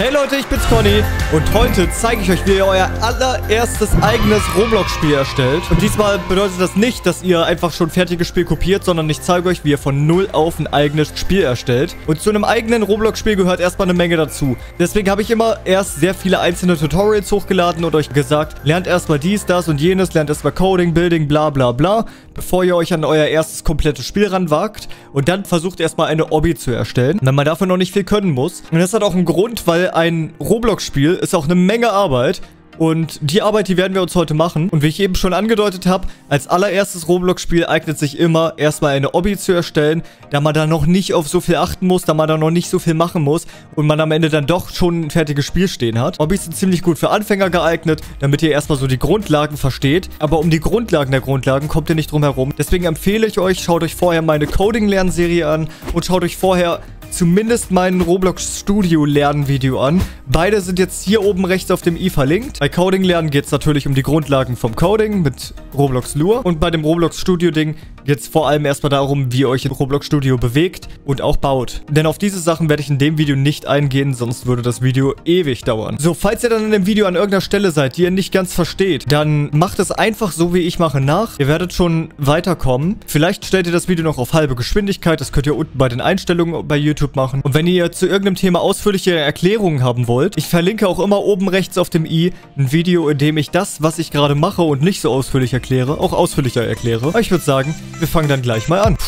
Hey Leute, ich bin's Conny und heute zeige ich euch, wie ihr euer allererstes eigenes Roblox-Spiel erstellt. Und diesmal bedeutet das nicht, dass ihr einfach schon fertiges Spiel kopiert, sondern ich zeige euch, wie ihr von null auf ein eigenes Spiel erstellt. Und zu einem eigenen Roblox-Spiel gehört erstmal eine Menge dazu. Deswegen habe ich immer erst sehr viele einzelne Tutorials hochgeladen und euch gesagt, lernt erstmal dies, das und jenes, lernt erstmal Coding, Building, bla bla bla, bevor ihr euch an euer erstes komplettes Spiel ranwagt. Und dann versucht erstmal eine Obby zu erstellen, weil man dafür noch nicht viel können muss. Und das hat auch einen Grund, weil ein Roblox-Spiel ist auch eine Menge Arbeit. Und die Arbeit, die werden wir uns heute machen. Und wie ich eben schon angedeutet habe, als allererstes Roblox-Spiel eignet sich immer, erstmal eine Obby zu erstellen, da man da noch nicht auf so viel achten muss, da man da noch nicht so viel machen muss und man am Ende dann doch schon ein fertiges Spiel stehen hat. Obbys sind ziemlich gut für Anfänger geeignet, damit ihr erstmal so die Grundlagen versteht. Aber um die Grundlagen der Grundlagen kommt ihr nicht drum herum. Deswegen empfehle ich euch, schaut euch vorher meine Coding-Lernserie an und schaut euch vorher zumindest mein Roblox Studio Lernvideo an. Beide sind jetzt hier oben rechts auf dem i verlinkt. Bei Coding lernen geht es natürlich um die Grundlagen vom Coding mit Roblox Lure. Und bei dem Roblox Studio Ding geht es vor allem erstmal darum, wie ihr euch in Roblox Studio bewegt und auch baut. Denn auf diese Sachen werde ich in dem Video nicht eingehen, sonst würde das Video ewig dauern. So, falls ihr dann in dem Video an irgendeiner Stelle seid, die ihr nicht ganz versteht, dann macht es einfach so, wie ich mache, nach. Ihr werdet schon weiterkommen. Vielleicht stellt ihr das Video noch auf halbe Geschwindigkeit. Das könnt ihr unten bei den Einstellungen bei YouTube machen. Und wenn ihr zu irgendeinem Thema ausführliche Erklärungen haben wollt, ich verlinke auch immer oben rechts auf dem i ein Video, in dem ich das, was ich gerade mache und nicht so ausführlich erkläre, auch ausführlicher erkläre. Aber ich würde sagen, wir fangen dann gleich mal an.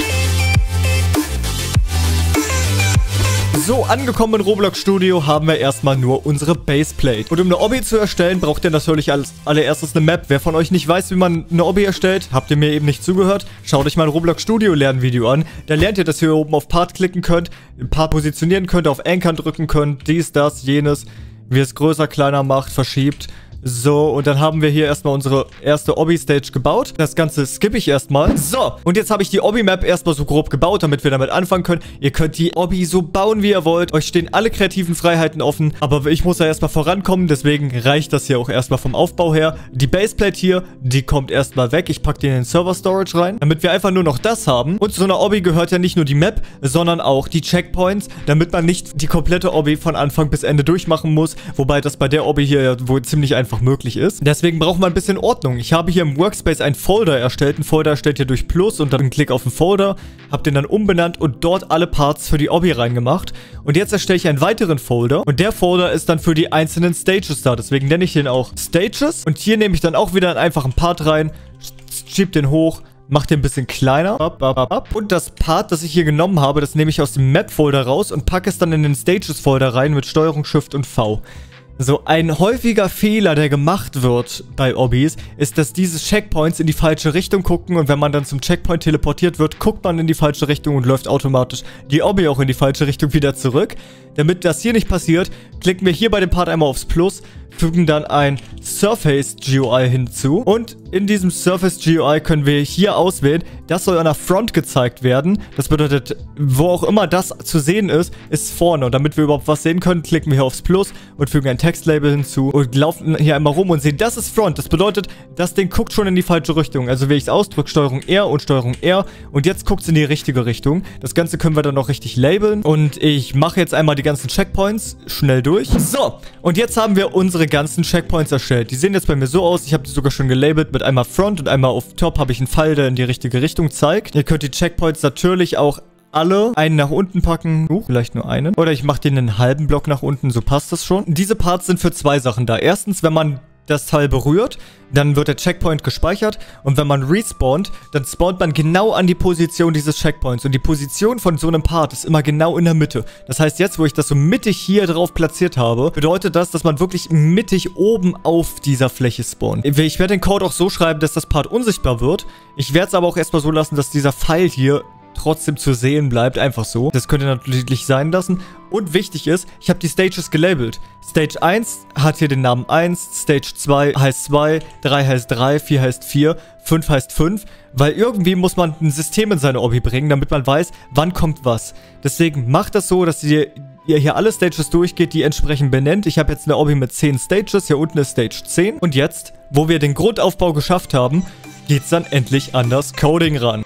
So, angekommen in Roblox Studio haben wir erstmal nur unsere Baseplate. Und um eine Obby zu erstellen, braucht ihr natürlich als allererstes eine Map. Wer von euch nicht weiß, wie man eine Obby erstellt, habt ihr mir eben nicht zugehört, schaut euch mein Roblox Studio Lernvideo an. Da lernt ihr, dass ihr hier oben auf Part klicken könnt, Part positionieren könnt, auf Anchor drücken könnt, dies, das, jenes, wie es größer, kleiner macht, verschiebt. So, und dann haben wir hier erstmal unsere erste Obby-Stage gebaut. Das Ganze skippe ich erstmal. So, und jetzt habe ich die Obby-Map erstmal so grob gebaut, damit wir damit anfangen können. Ihr könnt die Obby so bauen, wie ihr wollt. Euch stehen alle kreativen Freiheiten offen. Aber ich muss ja erstmal vorankommen, deswegen reicht das hier auch erstmal vom Aufbau her. Die Baseplate hier, die kommt erstmal weg. Ich packe die in den Server-Storage rein, damit wir einfach nur noch das haben. Und zu einer Obby gehört ja nicht nur die Map, sondern auch die Checkpoints, damit man nicht die komplette Obby von Anfang bis Ende durchmachen muss. Wobei das bei der Obby hier ja wohl ziemlich einfach möglich ist. Deswegen braucht man ein bisschen Ordnung. Ich habe hier im Workspace einen Folder erstellt. Ein Folder erstellt ihr durch Plus und dann einen Klick auf den Folder. Hab den dann umbenannt und dort alle Parts für die Obby reingemacht. Und jetzt erstelle ich einen weiteren Folder. Und der Folder ist dann für die einzelnen Stages da. Deswegen nenne ich den auch Stages. Und hier nehme ich dann auch wieder einen einfachen Part rein. Schieb den hoch. Mach den ein bisschen kleiner. Und das Part, das ich hier genommen habe, das nehme ich aus dem Map-Folder raus und packe es dann in den Stages-Folder rein mit Steuerung, Shift und V. So, ein häufiger Fehler, der gemacht wird bei Obbys, ist, dass diese Checkpoints in die falsche Richtung gucken und wenn man dann zum Checkpoint teleportiert wird, guckt man in die falsche Richtung und läuft automatisch die Obby auch in die falsche Richtung wieder zurück. Damit das hier nicht passiert, klicken wir hier bei dem Part einmal aufs Plus, fügen dann ein Surface GUI hinzu und in diesem Surface GUI können wir hier auswählen, das soll an der Front gezeigt werden. Das bedeutet, wo auch immer das zu sehen ist, ist vorne. Und damit wir überhaupt was sehen können, klicken wir hier aufs Plus und fügen ein Textlabel hinzu und laufen hier einmal rum und sehen, das ist Front. Das bedeutet, das Ding guckt schon in die falsche Richtung. Also wie ich es ausdrücke, Steuerung R und Steuerung R und jetzt guckt es in die richtige Richtung. Das Ganze können wir dann noch richtig labeln und ich mache jetzt einmal die ganzen Checkpoints schnell durch. So, und jetzt haben wir unsere ganzen Checkpoints erstellt. Die sehen jetzt bei mir so aus, ich habe die sogar schon gelabelt mit einmal Front und einmal auf Top habe ich einen Pfeil, der in die richtige Richtung zeigt. Ihr könnt die Checkpoints natürlich auch alle einen nach unten packen. Vielleicht nur einen. Oder ich mache den einen halben Block nach unten, so passt das schon. Diese Parts sind für zwei Sachen da. Erstens, wenn man das Teil berührt, dann wird der Checkpoint gespeichert und wenn man respawnt, dann spawnt man genau an die Position dieses Checkpoints und die Position von so einem Part ist immer genau in der Mitte. Das heißt, jetzt, wo ich das so mittig hier drauf platziert habe, bedeutet das, dass man wirklich mittig oben auf dieser Fläche spawnt. Ich werde den Code auch so schreiben, dass das Part unsichtbar wird. Ich werde es aber auch erstmal so lassen, dass dieser Pfeil hier trotzdem zu sehen bleibt, einfach so. Das könnt ihr natürlich sein lassen. Und wichtig ist, ich habe die Stages gelabelt. Stage 1 hat hier den Namen 1, Stage 2 heißt 2, 3 heißt 3, 4 heißt 4, 5 heißt 5, weil irgendwie muss man ein System in seine Obby bringen, damit man weiß, wann kommt was. Deswegen macht das so, dass ihr hier alle Stages durchgeht, die entsprechend benennt. Ich habe jetzt eine Obby mit 10 Stages, hier unten ist Stage 10. Und jetzt, wo wir den Grundaufbau geschafft haben, geht es dann endlich an das Coding ran.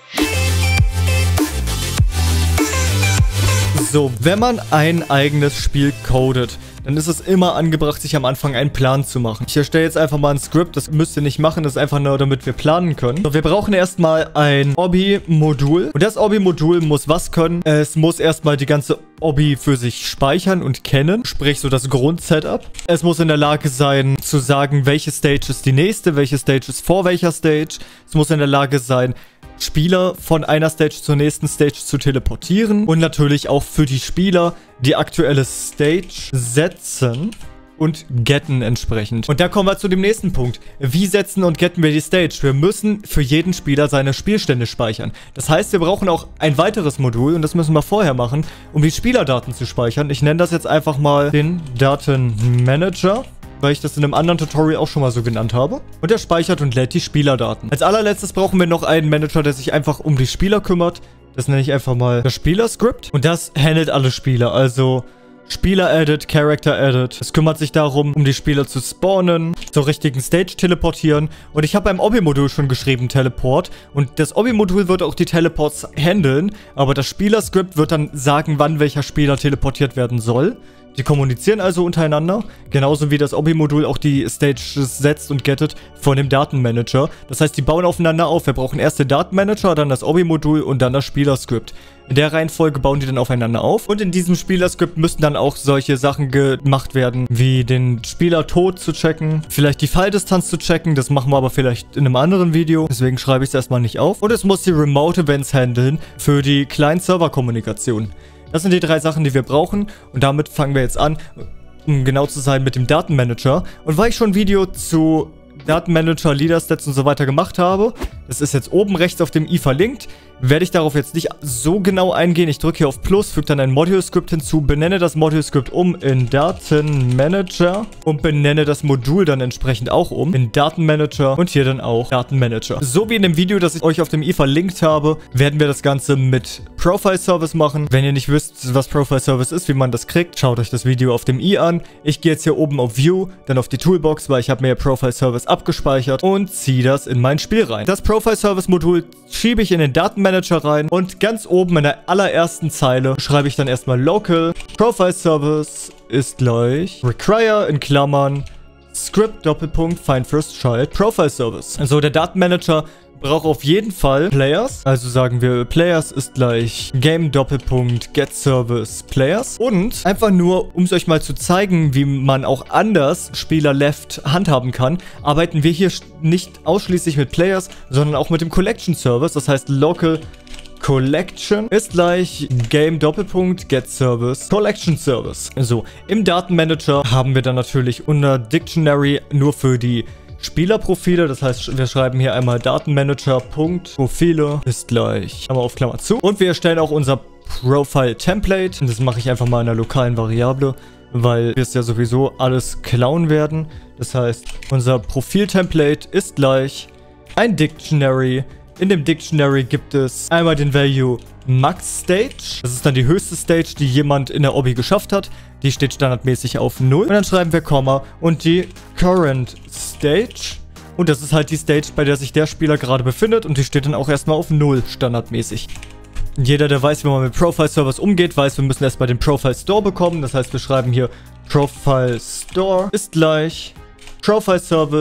So, wenn man ein eigenes Spiel codet, dann ist es immer angebracht, sich am Anfang einen Plan zu machen. Ich erstelle jetzt einfach mal ein Skript, das müsst ihr nicht machen, das ist einfach nur, damit wir planen können. So, wir brauchen erstmal ein Obby-Modul und das Obby-Modul muss was können? Es muss erstmal die ganze Obby für sich speichern und kennen, sprich so das Grundsetup. Es muss in der Lage sein, zu sagen, welche Stage ist die nächste, welche Stage ist vor welcher Stage. Es muss in der Lage sein, Spieler von einer Stage zur nächsten Stage zu teleportieren und natürlich auch für die Spieler die aktuelle Stage setzen und getten entsprechend. Und da kommen wir zu dem nächsten Punkt. Wie setzen und getten wir die Stage? Wir müssen für jeden Spieler seine Spielstände speichern. Das heißt, wir brauchen auch ein weiteres Modul und das müssen wir vorher machen, um die Spielerdaten zu speichern. Ich nenne das jetzt einfach mal den Datenmanager, weil ich das in einem anderen Tutorial auch schon mal so genannt habe. Und er speichert und lädt die Spielerdaten. Als allerletztes brauchen wir noch einen Manager, der sich einfach um die Spieler kümmert. Das nenne ich einfach mal das Spieler-Script. Und das handelt alle Spieler, also Spieler-Edit, Character-Edit. Es kümmert sich darum, um die Spieler zu spawnen, zur richtigen Stage teleportieren. Und ich habe beim Obby-Modul schon geschrieben, Teleport. Und das Obby-Modul wird auch die Teleports handeln. Aber das Spieler-Script wird dann sagen, wann welcher Spieler teleportiert werden soll. Die kommunizieren also untereinander, genauso wie das Obby-Modul auch die Stages setzt und gettet von dem Datenmanager. Das heißt, die bauen aufeinander auf. Wir brauchen erst den Datenmanager, dann das Obby-Modul und dann das Spieler-Script. In der Reihenfolge bauen die dann aufeinander auf. Und in diesem Spieler-Script müssen dann auch solche Sachen gemacht werden, wie den Spieler-Tod zu checken, vielleicht die Falldistanz zu checken. Das machen wir aber vielleicht in einem anderen Video. Deswegen schreibe ich es erstmal nicht auf. Und es muss die Remote-Events handeln für die Client-Server-Kommunikation. Das sind die 3 Sachen, die wir brauchen. Und damit fangen wir jetzt an, um genau zu sein, mit dem Datenmanager. Und weil ich schon ein Video zu Datenmanager, Leader-Stats und so weiter gemacht habe, das ist jetzt oben rechts auf dem i verlinkt, werde ich darauf jetzt nicht so genau eingehen. Ich drücke hier auf Plus, füge dann ein Module-Script hinzu, benenne das Module-Script um in Datenmanager und benenne das Modul dann entsprechend auch um in Datenmanager und hier dann auch Datenmanager. So wie in dem Video, das ich euch auf dem i verlinkt habe, werden wir das Ganze mit Profile Service machen. Wenn ihr nicht wisst, was Profile Service ist, wie man das kriegt, schaut euch das Video auf dem i an. Ich gehe jetzt hier oben auf View, dann auf die Toolbox, weil ich habe mir Profile Service abgespeichert und ziehe das in mein Spiel rein. Das Profile Service Modul schiebe ich in den Datenmanager rein und ganz oben in der allerersten Zeile schreibe ich dann erstmal Local Profile Service ist gleich Require in Klammern Script Doppelpunkt Find First Child Profile Service. Also der Datenmanager braucht auf jeden Fall Players. Also sagen wir, Players ist gleich Game Doppelpunkt Get Service Players. Und einfach nur, um es euch mal zu zeigen, wie man auch anders Spieler Left handhaben kann, arbeiten wir hier nicht ausschließlich mit Players, sondern auch mit dem Collection Service. Das heißt, Local Collection ist gleich Game Doppelpunkt Get Service Collection Service. So, im Datenmanager haben wir dann natürlich unter Dictionary nur für die Spielerprofile, das heißt, wir schreiben hier einmal Datenmanager.profile ist gleich Klammer auf Klammer zu. Und wir erstellen auch unser Profile-Template. Und das mache ich einfach mal in einer lokalen Variable, weil wir es ja sowieso alles klauen werden. Das heißt, unser Profil-Template ist gleich ein Dictionary. In dem Dictionary gibt es einmal den Value Max Stage. Das ist dann die höchste Stage, die jemand in der Obby geschafft hat. Die steht standardmäßig auf 0. Und dann schreiben wir Komma und die Current Stage. Und das ist halt die Stage, bei der sich der Spieler gerade befindet. Und die steht dann auch erstmal auf 0 standardmäßig. Jeder, der weiß, wie man mit Profile Service umgeht, weiß, wir müssen erstmal den Profile Store bekommen. Das heißt, wir schreiben hier Profile Store ist gleich Profile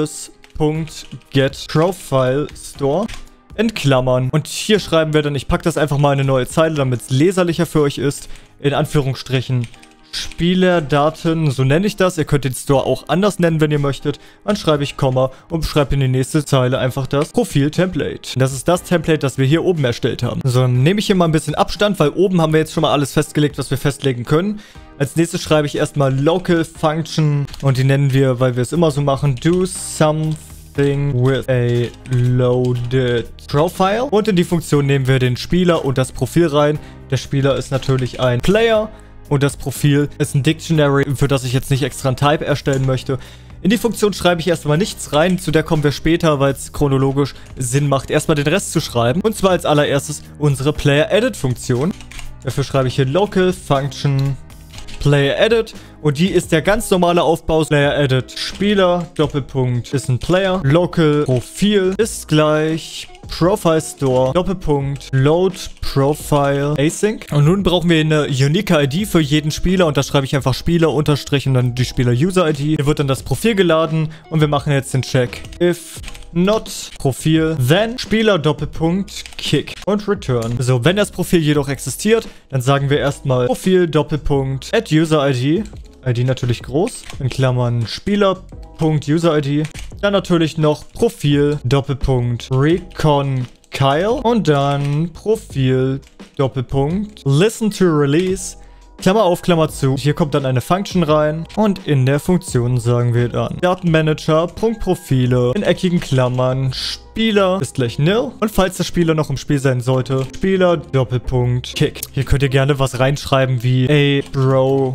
Service.get Profile Store. In Klammern. Und hier schreiben wir dann, ich packe das einfach mal in eine neue Zeile, damit es leserlicher für euch ist. In Anführungsstrichen Spielerdaten, so nenne ich das. Ihr könnt den Store auch anders nennen, wenn ihr möchtet. Dann schreibe ich Komma und schreibe in die nächste Zeile einfach das Profil-Template. Das ist das Template, das wir hier oben erstellt haben. So, dann nehme ich hier mal ein bisschen Abstand, weil oben haben wir jetzt schon mal alles festgelegt, was wir festlegen können. Als nächstes schreibe ich erstmal Local Function und die nennen wir, weil wir es immer so machen, do something with a loaded profile. Und in die Funktion nehmen wir den Spieler und das Profil rein. Der Spieler ist natürlich ein Player und das Profil ist ein Dictionary, für das ich jetzt nicht extra ein Type erstellen möchte. In die Funktion schreibe ich erstmal nichts rein, zu der kommen wir später, weil es chronologisch Sinn macht, erstmal den Rest zu schreiben. Und zwar als allererstes unsere Player-Edit-Funktion. Dafür schreibe ich hier Local Function Player Edit. Und die ist der ganz normale Aufbau. Player Edit Spieler, Doppelpunkt ist ein Player. Local Profil ist gleich Profile Store, Doppelpunkt, Load Profile Async. Und nun brauchen wir eine unique ID für jeden Spieler und da schreibe ich einfach Spieler unterstrich und dann die Spieler User ID. Hier wird dann das Profil geladen und wir machen jetzt den Check. If not Profil, then Spieler Doppelpunkt Kick und Return. So, wenn das Profil jedoch existiert, dann sagen wir erstmal Profil Doppelpunkt add User ID. ID natürlich groß, in Klammern Spieler.User-ID. Dann natürlich noch Profil, Doppelpunkt, Recon Kyle. Und dann Profil, Doppelpunkt, Listen to Release, Klammer auf, Klammer zu. Hier kommt dann eine Function rein. Und in der Funktion sagen wir dann Datenmanager, Profile, in eckigen Klammern, Spieler ist gleich nil. Und falls der Spieler noch im Spiel sein sollte, Spieler, Doppelpunkt, Kick. Hier könnt ihr gerne was reinschreiben wie, ey, Bro,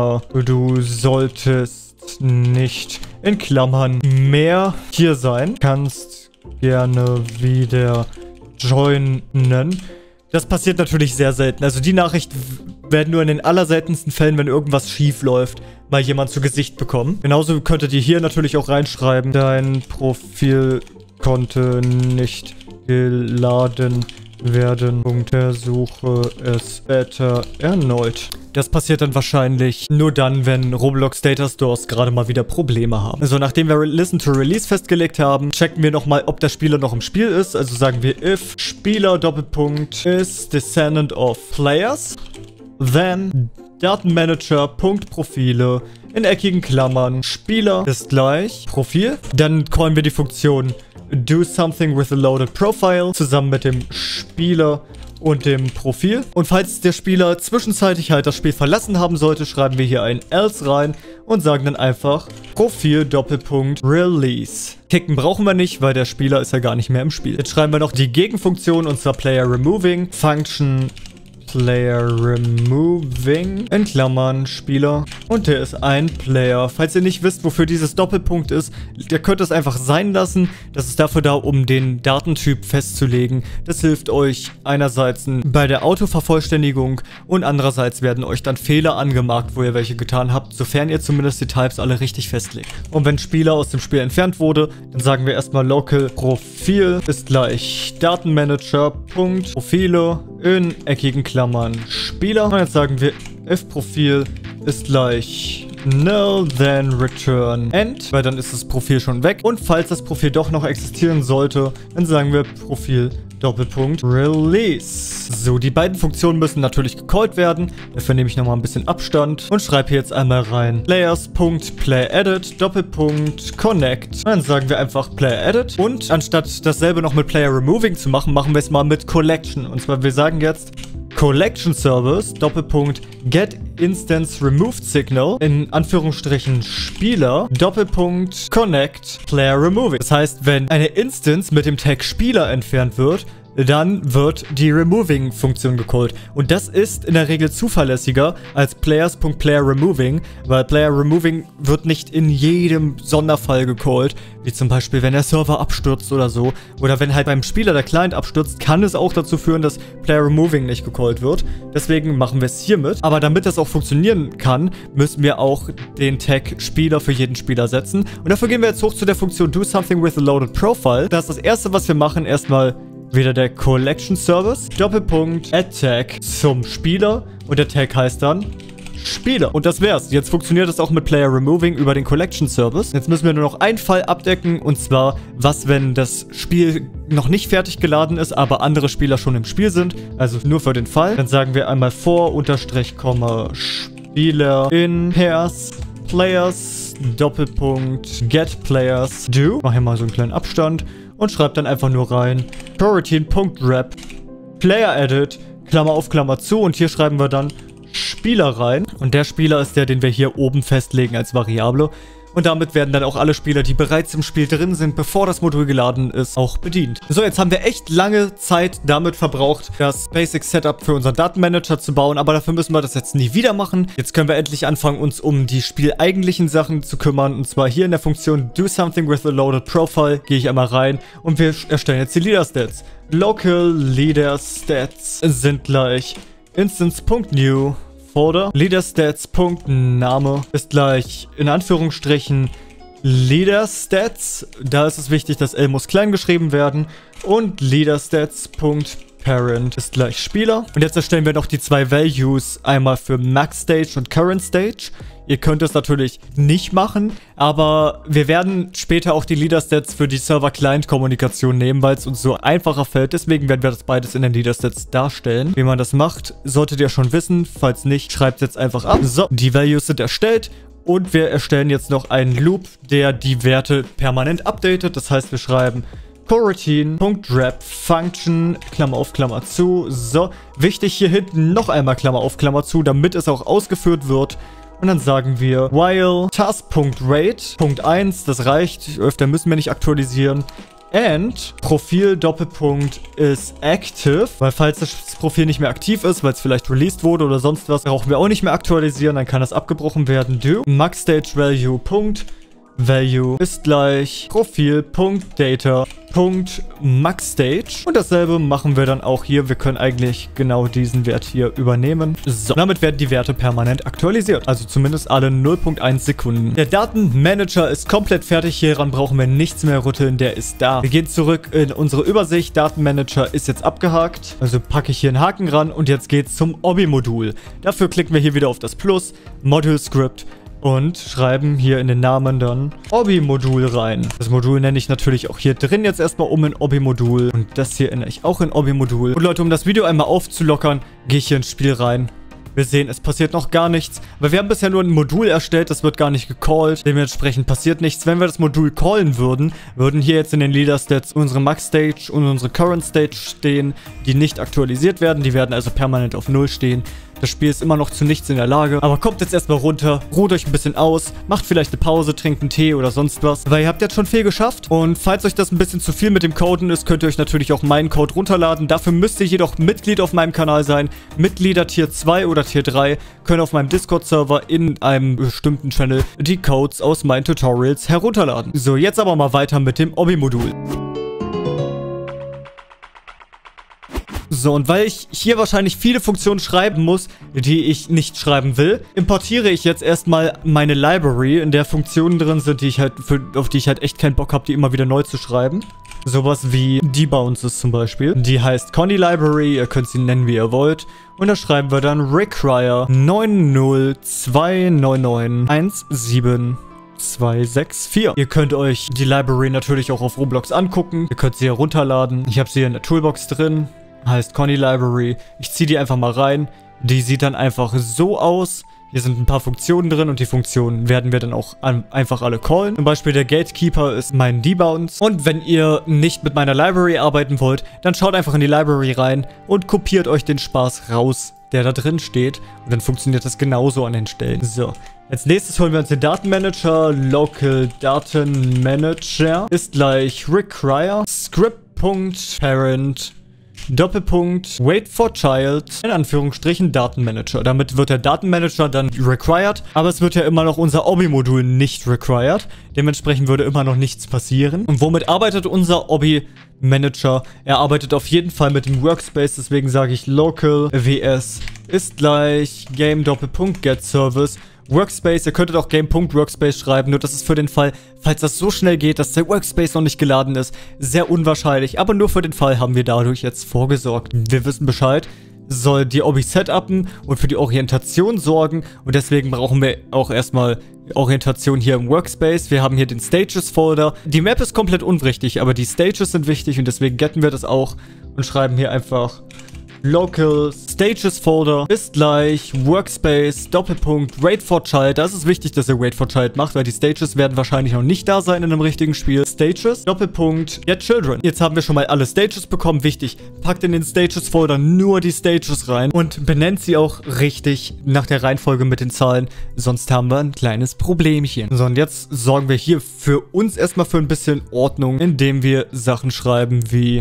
du solltest nicht in Klammern mehr hier sein. Kannst gerne wieder joinen. Das passiert natürlich sehr selten. Also die Nachricht werden nur in den allerseltensten Fällen, wenn irgendwas schief läuft, mal jemand zu Gesicht bekommen. Genauso könntet ihr hier natürlich auch reinschreiben, dein Profil konnte nicht geladen werden. Versuche es später erneut. Das passiert dann wahrscheinlich nur dann, wenn Roblox Data Stores gerade mal wieder Probleme haben. Also nachdem wir Listen to Release festgelegt haben, checken wir nochmal, ob der Spieler noch im Spiel ist. Also sagen wir if Spieler Doppelpunkt is descendant of players, then Datenmanager.Profile in eckigen Klammern Spieler ist gleich Profil. Dann callen wir die Funktion do something with a loaded profile zusammen mit dem Spieler und dem Profil. Und falls der Spieler zwischenzeitlich halt das Spiel verlassen haben sollte, schreiben wir hier ein else rein und sagen dann einfach Profil Doppelpunkt Release. Kicken brauchen wir nicht, weil der Spieler ist ja gar nicht mehr im Spiel. Jetzt schreiben wir noch die Gegenfunktion und zwar Player Removing Function Player Removing, in Klammern, Spieler. Und der ist ein Player. Falls ihr nicht wisst, wofür dieses Doppelpunkt ist, ihr könnt es einfach sein lassen. Das ist dafür da, um den Datentyp festzulegen. Das hilft euch einerseits bei der Autovervollständigung und andererseits werden euch dann Fehler angemarkt, wo ihr welche getan habt, sofern ihr zumindest die Types alle richtig festlegt. Und wenn Spieler aus dem Spiel entfernt wurde, dann sagen wir erstmal local Profil ist gleich Datenmanager.Profile in eckigen Klammern Spieler. Und jetzt sagen wir if Profil ist gleich null, then return end, weil dann ist das Profil schon weg. Und falls das Profil doch noch existieren sollte, dann sagen wir Profil Doppelpunkt Release. So, die beiden Funktionen müssen natürlich gecallt werden. Dafür nehme ich nochmal ein bisschen Abstand und schreibe hier jetzt einmal rein Players.PlayEdit Doppelpunkt Connect. Und dann sagen wir einfach PlayEdit. Und anstatt dasselbe noch mit Player Removing zu machen, machen wir es mal mit Collection. Und zwar, wir sagen jetzt Collection Service Doppelpunkt Get Instance Removed Signal in Anführungsstrichen Spieler Doppelpunkt Connect Player Removing. Das heißt, wenn eine Instance mit dem Tag Spieler entfernt wird, dann wird die Removing-Funktion gecallt. Und das ist in der Regel zuverlässiger als Players.PlayerRemoving, weil Player Removing wird nicht in jedem Sonderfall gecallt, wie zum Beispiel, wenn der Server abstürzt oder so. Oder wenn halt beim Spieler der Client abstürzt, kann es auch dazu führen, dass Player Removing nicht gecallt wird. Deswegen machen wir es hiermit. Aber damit das auch funktionieren kann, müssen wir auch den Tag Spieler für jeden Spieler setzen. Und dafür gehen wir jetzt hoch zu der Funktion Do Something with a Loaded Profile. Das ist das erste, was wir machen. Erstmal wieder der Collection Service, Doppelpunkt, Add Tag zum Spieler und der Tag heißt dann Spieler. Und das wär's. Jetzt funktioniert das auch mit Player Removing über den Collection Service. Jetzt müssen wir nur noch einen Fall abdecken und zwar, was, wenn das Spiel noch nicht fertig geladen ist, aber andere Spieler schon im Spiel sind, also nur für den Fall. Dann sagen wir einmal for, Unterstrich, Spieler in Pairs, Players, Doppelpunkt, Get Players, Do. Mach hier mal so einen kleinen Abstand. Und schreibt dann einfach nur rein coroutine.wrap Player Edit, Klammer auf, Klammer zu. Und hier schreiben wir dann Spieler rein. Und der Spieler ist der, den wir hier oben festlegen als Variable. Und damit werden dann auch alle Spieler, die bereits im Spiel drin sind, bevor das Modul geladen ist, auch bedient. So, jetzt haben wir echt lange Zeit damit verbraucht, das Basic Setup für unseren Datenmanager zu bauen. Aber dafür müssen wir das jetzt nie wieder machen. Jetzt können wir endlich anfangen, uns um die spieleigentlichen Sachen zu kümmern. Und zwar hier in der Funktion Do Something with a Loaded Profile gehe ich einmal rein und wir erstellen jetzt die Leader Stats. Local Leader Stats sind gleich Instance.new Folder. LeaderStats.Name ist gleich in Anführungsstrichen LeaderStats. Da ist es wichtig, dass L muss klein geschrieben werden. Und LeaderStats.Parent ist gleich Spieler. Und jetzt erstellen wir noch die zwei Values, einmal für Max Stage und Current Stage. Ihr könnt es natürlich nicht machen, aber wir werden später auch die LeaderStats für die Server-Client-Kommunikation nehmen, weil es uns so einfacher fällt. Deswegen werden wir das beides in den LeaderStats darstellen. Wie man das macht, solltet ihr schon wissen. Falls nicht, schreibt es jetzt einfach ab. So, die Values sind erstellt. Und wir erstellen jetzt noch einen Loop, der die Werte permanent updatet. Das heißt, wir schreiben coroutine.wrap function, Klammer auf, Klammer zu. So, wichtig hier hinten noch einmal Klammer auf, Klammer zu, damit es auch ausgeführt wird. Und dann sagen wir while task.rate.1, das reicht, öfter müssen wir nicht aktualisieren. And Profil Doppelpunkt ist active, weil falls das Profil nicht mehr aktiv ist, weil es vielleicht released wurde oder sonst was, brauchen wir auch nicht mehr aktualisieren, dann kann das abgebrochen werden. Do Max Stage Value ist gleich Profil.data.maxstage. Und dasselbe machen wir dann auch hier. Wir können eigentlich genau diesen Wert hier übernehmen. So, damit werden die Werte permanent aktualisiert. Also zumindest alle 0,1 Sekunden. Der Datenmanager ist komplett fertig. Hieran brauchen wir nichts mehr rütteln. Der ist da. Wir gehen zurück in unsere Übersicht. Datenmanager ist jetzt abgehakt. Also packe ich hier einen Haken ran und jetzt geht's zum Obi-Modul. Dafür klicken wir hier wieder auf das Plus, Module Script. Und schreiben hier in den Namen dann Obi-Modul rein. Das Modul nenne ich natürlich auch hier drin jetzt erstmal um in Obi-Modul. Und das hier ändere ich auch in Obi-Modul. Und Leute, um das Video einmal aufzulockern, gehe ich hier ins Spiel rein. Wir sehen, es passiert noch gar nichts. Weil wir haben bisher nur ein Modul erstellt, das wird gar nicht gecallt. Dementsprechend passiert nichts. Wenn wir das Modul callen würden, würden hier jetzt in den LeaderStats unsere Max-Stage und unsere Current-Stage stehen, die nicht aktualisiert werden. Die werden also permanent auf 0 stehen. Das Spiel ist immer noch zu nichts in der Lage. Aber kommt jetzt erstmal runter, ruht euch ein bisschen aus, macht vielleicht eine Pause, trinkt einen Tee oder sonst was. Weil ihr habt jetzt schon viel geschafft. Und falls euch das ein bisschen zu viel mit dem Coden ist, könnt ihr euch natürlich auch meinen Code runterladen. Dafür müsst ihr jedoch Mitglied auf meinem Kanal sein. Mitglieder Tier 2 oder Tier 3 können auf meinem Discord-Server in einem bestimmten Channel die Codes aus meinen Tutorials herunterladen. So, jetzt aber mal weiter mit dem Obi-Modul. So, und weil ich hier wahrscheinlich viele Funktionen schreiben muss, die ich nicht schreiben will, importiere ich jetzt erstmal meine Library, in der Funktionen drin sind, auf die ich halt echt keinen Bock habe, die immer wieder neu zu schreiben. Sowas wie Debounces zum Beispiel. Die heißt Conny Library, ihr könnt sie nennen, wie ihr wollt. Und da schreiben wir dann require 9029917. Ihr könnt euch die Library natürlich auch auf Roblox angucken. Ihr könnt sie herunterladen. Ich habe sie hier in der Toolbox drin. Heißt Conny Library. Ich ziehe die einfach mal rein. Die sieht dann einfach so aus. Hier sind ein paar Funktionen drin und die Funktionen werden wir dann auch einfach alle callen. Zum Beispiel der Gatekeeper ist mein Debounce. Und wenn ihr nicht mit meiner Library arbeiten wollt, dann schaut einfach in die Library rein und kopiert euch den Spaß raus, der da drin steht. Und dann funktioniert das genauso an den Stellen. So. Als nächstes holen wir uns den Datenmanager. Local Datenmanager ist gleich require script.parent Doppelpunkt wait for child in Anführungsstrichen Datenmanager. Damit wird der Datenmanager dann required, aber es wird ja immer noch unser Obi-Modul nicht required. Dementsprechend würde immer noch nichts passieren. Und womit arbeitet unser Obi-Manager? Er arbeitet auf jeden Fall mit dem Workspace, deswegen sage ich local vs ist gleich game Doppelpunkt get service Workspace. Ihr könntet auch game.workspace schreiben, nur das ist für den Fall, falls das so schnell geht, dass der Workspace noch nicht geladen ist, sehr unwahrscheinlich. Aber nur für den Fall haben wir dadurch jetzt vorgesorgt. Wir wissen Bescheid, soll die Obi setupen und für die Orientation sorgen. Und deswegen brauchen wir auch erstmal Orientation hier im Workspace. Wir haben hier den Stages-Folder. Die Map ist komplett unwichtig, aber die Stages sind wichtig und deswegen getten wir das auch und schreiben hier einfach Local Stages Folder ist gleich Workspace Doppelpunkt Wait for Child. Da ist es wichtig, dass ihr Wait for Child macht, weil die Stages werden wahrscheinlich noch nicht da sein in einem richtigen Spiel. Stages Doppelpunkt Get Children. Jetzt haben wir schon mal alle Stages bekommen. Wichtig, packt in den Stages Folder nur die Stages rein und benennt sie auch richtig nach der Reihenfolge mit den Zahlen. Sonst haben wir ein kleines Problemchen. So, und jetzt sorgen wir hier für uns erstmal für ein bisschen Ordnung, indem wir Sachen schreiben wie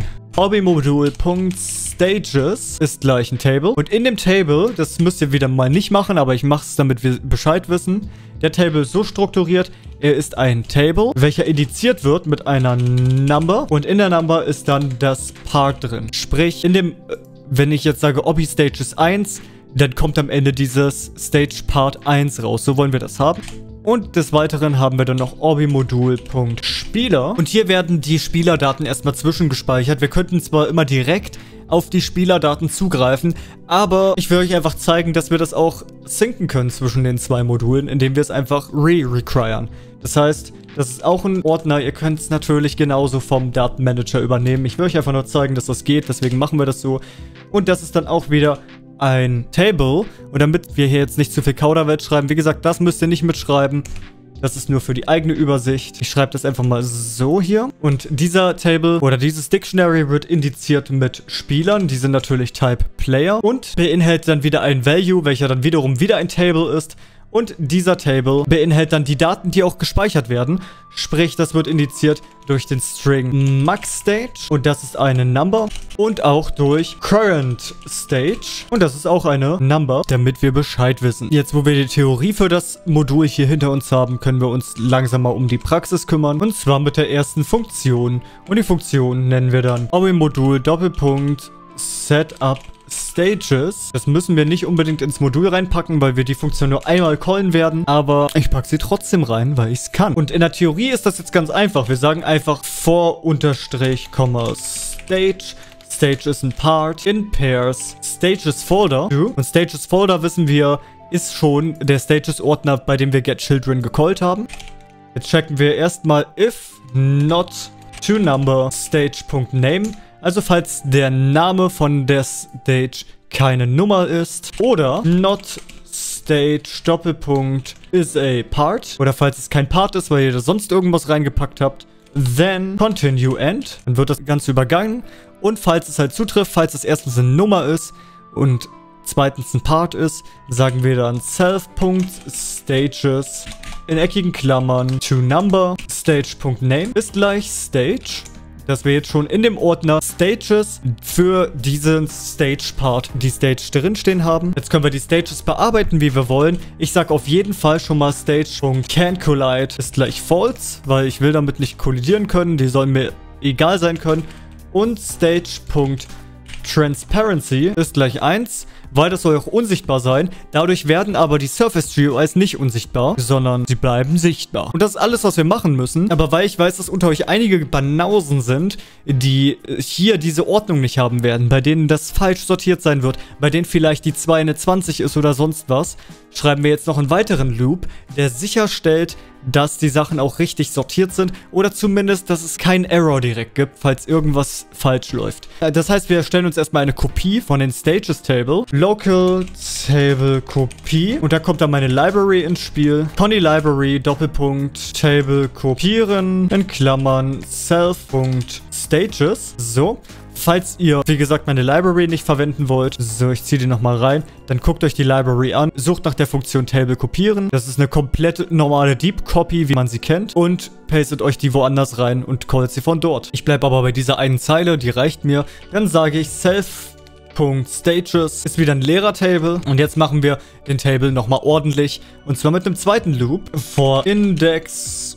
Obi-Modul.Stages ist gleich ein Table. Und in dem Table, das müsst ihr wieder mal nicht machen, aber ich mache es, damit wir Bescheid wissen. Der Table ist so strukturiert, er ist ein Table, welcher indiziert wird mit einer Number. Und in der Number ist dann das Part drin. Sprich, wenn ich jetzt sage Obi-Stages 1, dann kommt am Ende dieses Stage Part 1 raus. So wollen wir das haben. Und des Weiteren haben wir dann noch Orbimodul.Spieler. Und hier werden die Spielerdaten erstmal zwischengespeichert. Wir könnten zwar immer direkt auf die Spielerdaten zugreifen, aber ich will euch einfach zeigen, dass wir das auch synken können zwischen den zwei Modulen, indem wir es einfach requiren. Das heißt, das ist auch ein Ordner. Ihr könnt es natürlich genauso vom Datenmanager übernehmen. Ich will euch einfach nur zeigen, dass das geht, deswegen machen wir das so. Und das ist dann auch wieder ein Table. Und damit wir hier jetzt nicht zu viel Kauderwelsch schreiben, wie gesagt, das müsst ihr nicht mitschreiben. Das ist nur für die eigene Übersicht. Ich schreibe das einfach mal so hier. Und dieser Table oder dieses Dictionary wird indiziert mit Spielern. Die sind natürlich Type Player und beinhaltet dann wieder ein Value, welcher dann wiederum wieder ein Table ist. Und dieser Table beinhaltet dann die Daten, die auch gespeichert werden. Sprich, das wird indiziert durch den String MaxStage. Und das ist eine Number. Und auch durch CurrentStage. Und das ist auch eine Number, damit wir Bescheid wissen. Jetzt, wo wir die Theorie für das Modul hier hinter uns haben, können wir uns langsam mal um die Praxis kümmern. Und zwar mit der ersten Funktion. Und die Funktion nennen wir dann Orbimodul Doppelpunkt Setup Stages. Das müssen wir nicht unbedingt ins Modul reinpacken, weil wir die Funktion nur einmal callen werden. Aber ich packe sie trotzdem rein, weil ich es kann. Und in der Theorie ist das jetzt ganz einfach. Wir sagen einfach for_, Stage. Stage ist ein Part. In Pairs. Stages Folder. Und Stages Folder, wissen wir, ist schon der Stages Ordner, bei dem wir getChildren gecallt haben. Jetzt checken wir erstmal if not toNumber Stage.name. Also falls der Name von der Stage keine Nummer ist. Oder not Stage Doppelpunkt is a part. Oder falls es kein Part ist, weil ihr da sonst irgendwas reingepackt habt. Then continue end. Dann wird das Ganze übergangen. Und falls es halt zutrifft, falls es erstens eine Nummer ist und zweitens ein Part ist, sagen wir dann self.stages in eckigen Klammern toNumber Stage.name ist gleich Stage. Dass wir jetzt schon in dem Ordner Stages für diesen Stage-Part die Stage drinstehen haben. Jetzt können wir die Stages bearbeiten, wie wir wollen. Ich sage auf jeden Fall schon mal Stage.canCollide ist gleich false, weil ich will damit nicht kollidieren können. Die sollen mir egal sein können. Und Stage.transparency ist gleich 1, weil das soll auch unsichtbar sein. Dadurch werden aber die Surface GUIs nicht unsichtbar, sondern sie bleiben sichtbar. Und das ist alles, was wir machen müssen. Aber weil ich weiß, dass unter euch einige Banausen sind, die hier diese Ordnung nicht haben werden, bei denen das falsch sortiert sein wird, bei denen vielleicht die 2 eine 20 ist oder sonst was, schreiben wir jetzt noch einen weiteren Loop, der sicherstellt, dass die Sachen auch richtig sortiert sind oder zumindest, dass es keinen Error direkt gibt, falls irgendwas falsch läuft. Das heißt, wir erstellen uns erstmal eine Kopie von den Stages Table. Local Table Kopie. Und da kommt dann meine Library ins Spiel. Conny Library Doppelpunkt Table kopieren in Klammern self.stages. So. Falls ihr, wie gesagt, meine Library nicht verwenden wollt, so, ich ziehe die nochmal rein, dann guckt euch die Library an, sucht nach der Funktion Table kopieren. Das ist eine komplette normale Deep Copy, wie man sie kennt, und pastet euch die woanders rein und callt sie von dort. Ich bleibe aber bei dieser einen Zeile, die reicht mir. Dann sage ich self.stages ist wieder ein leerer Table. Und jetzt machen wir den Table nochmal ordentlich. Und zwar mit einem zweiten Loop. For index,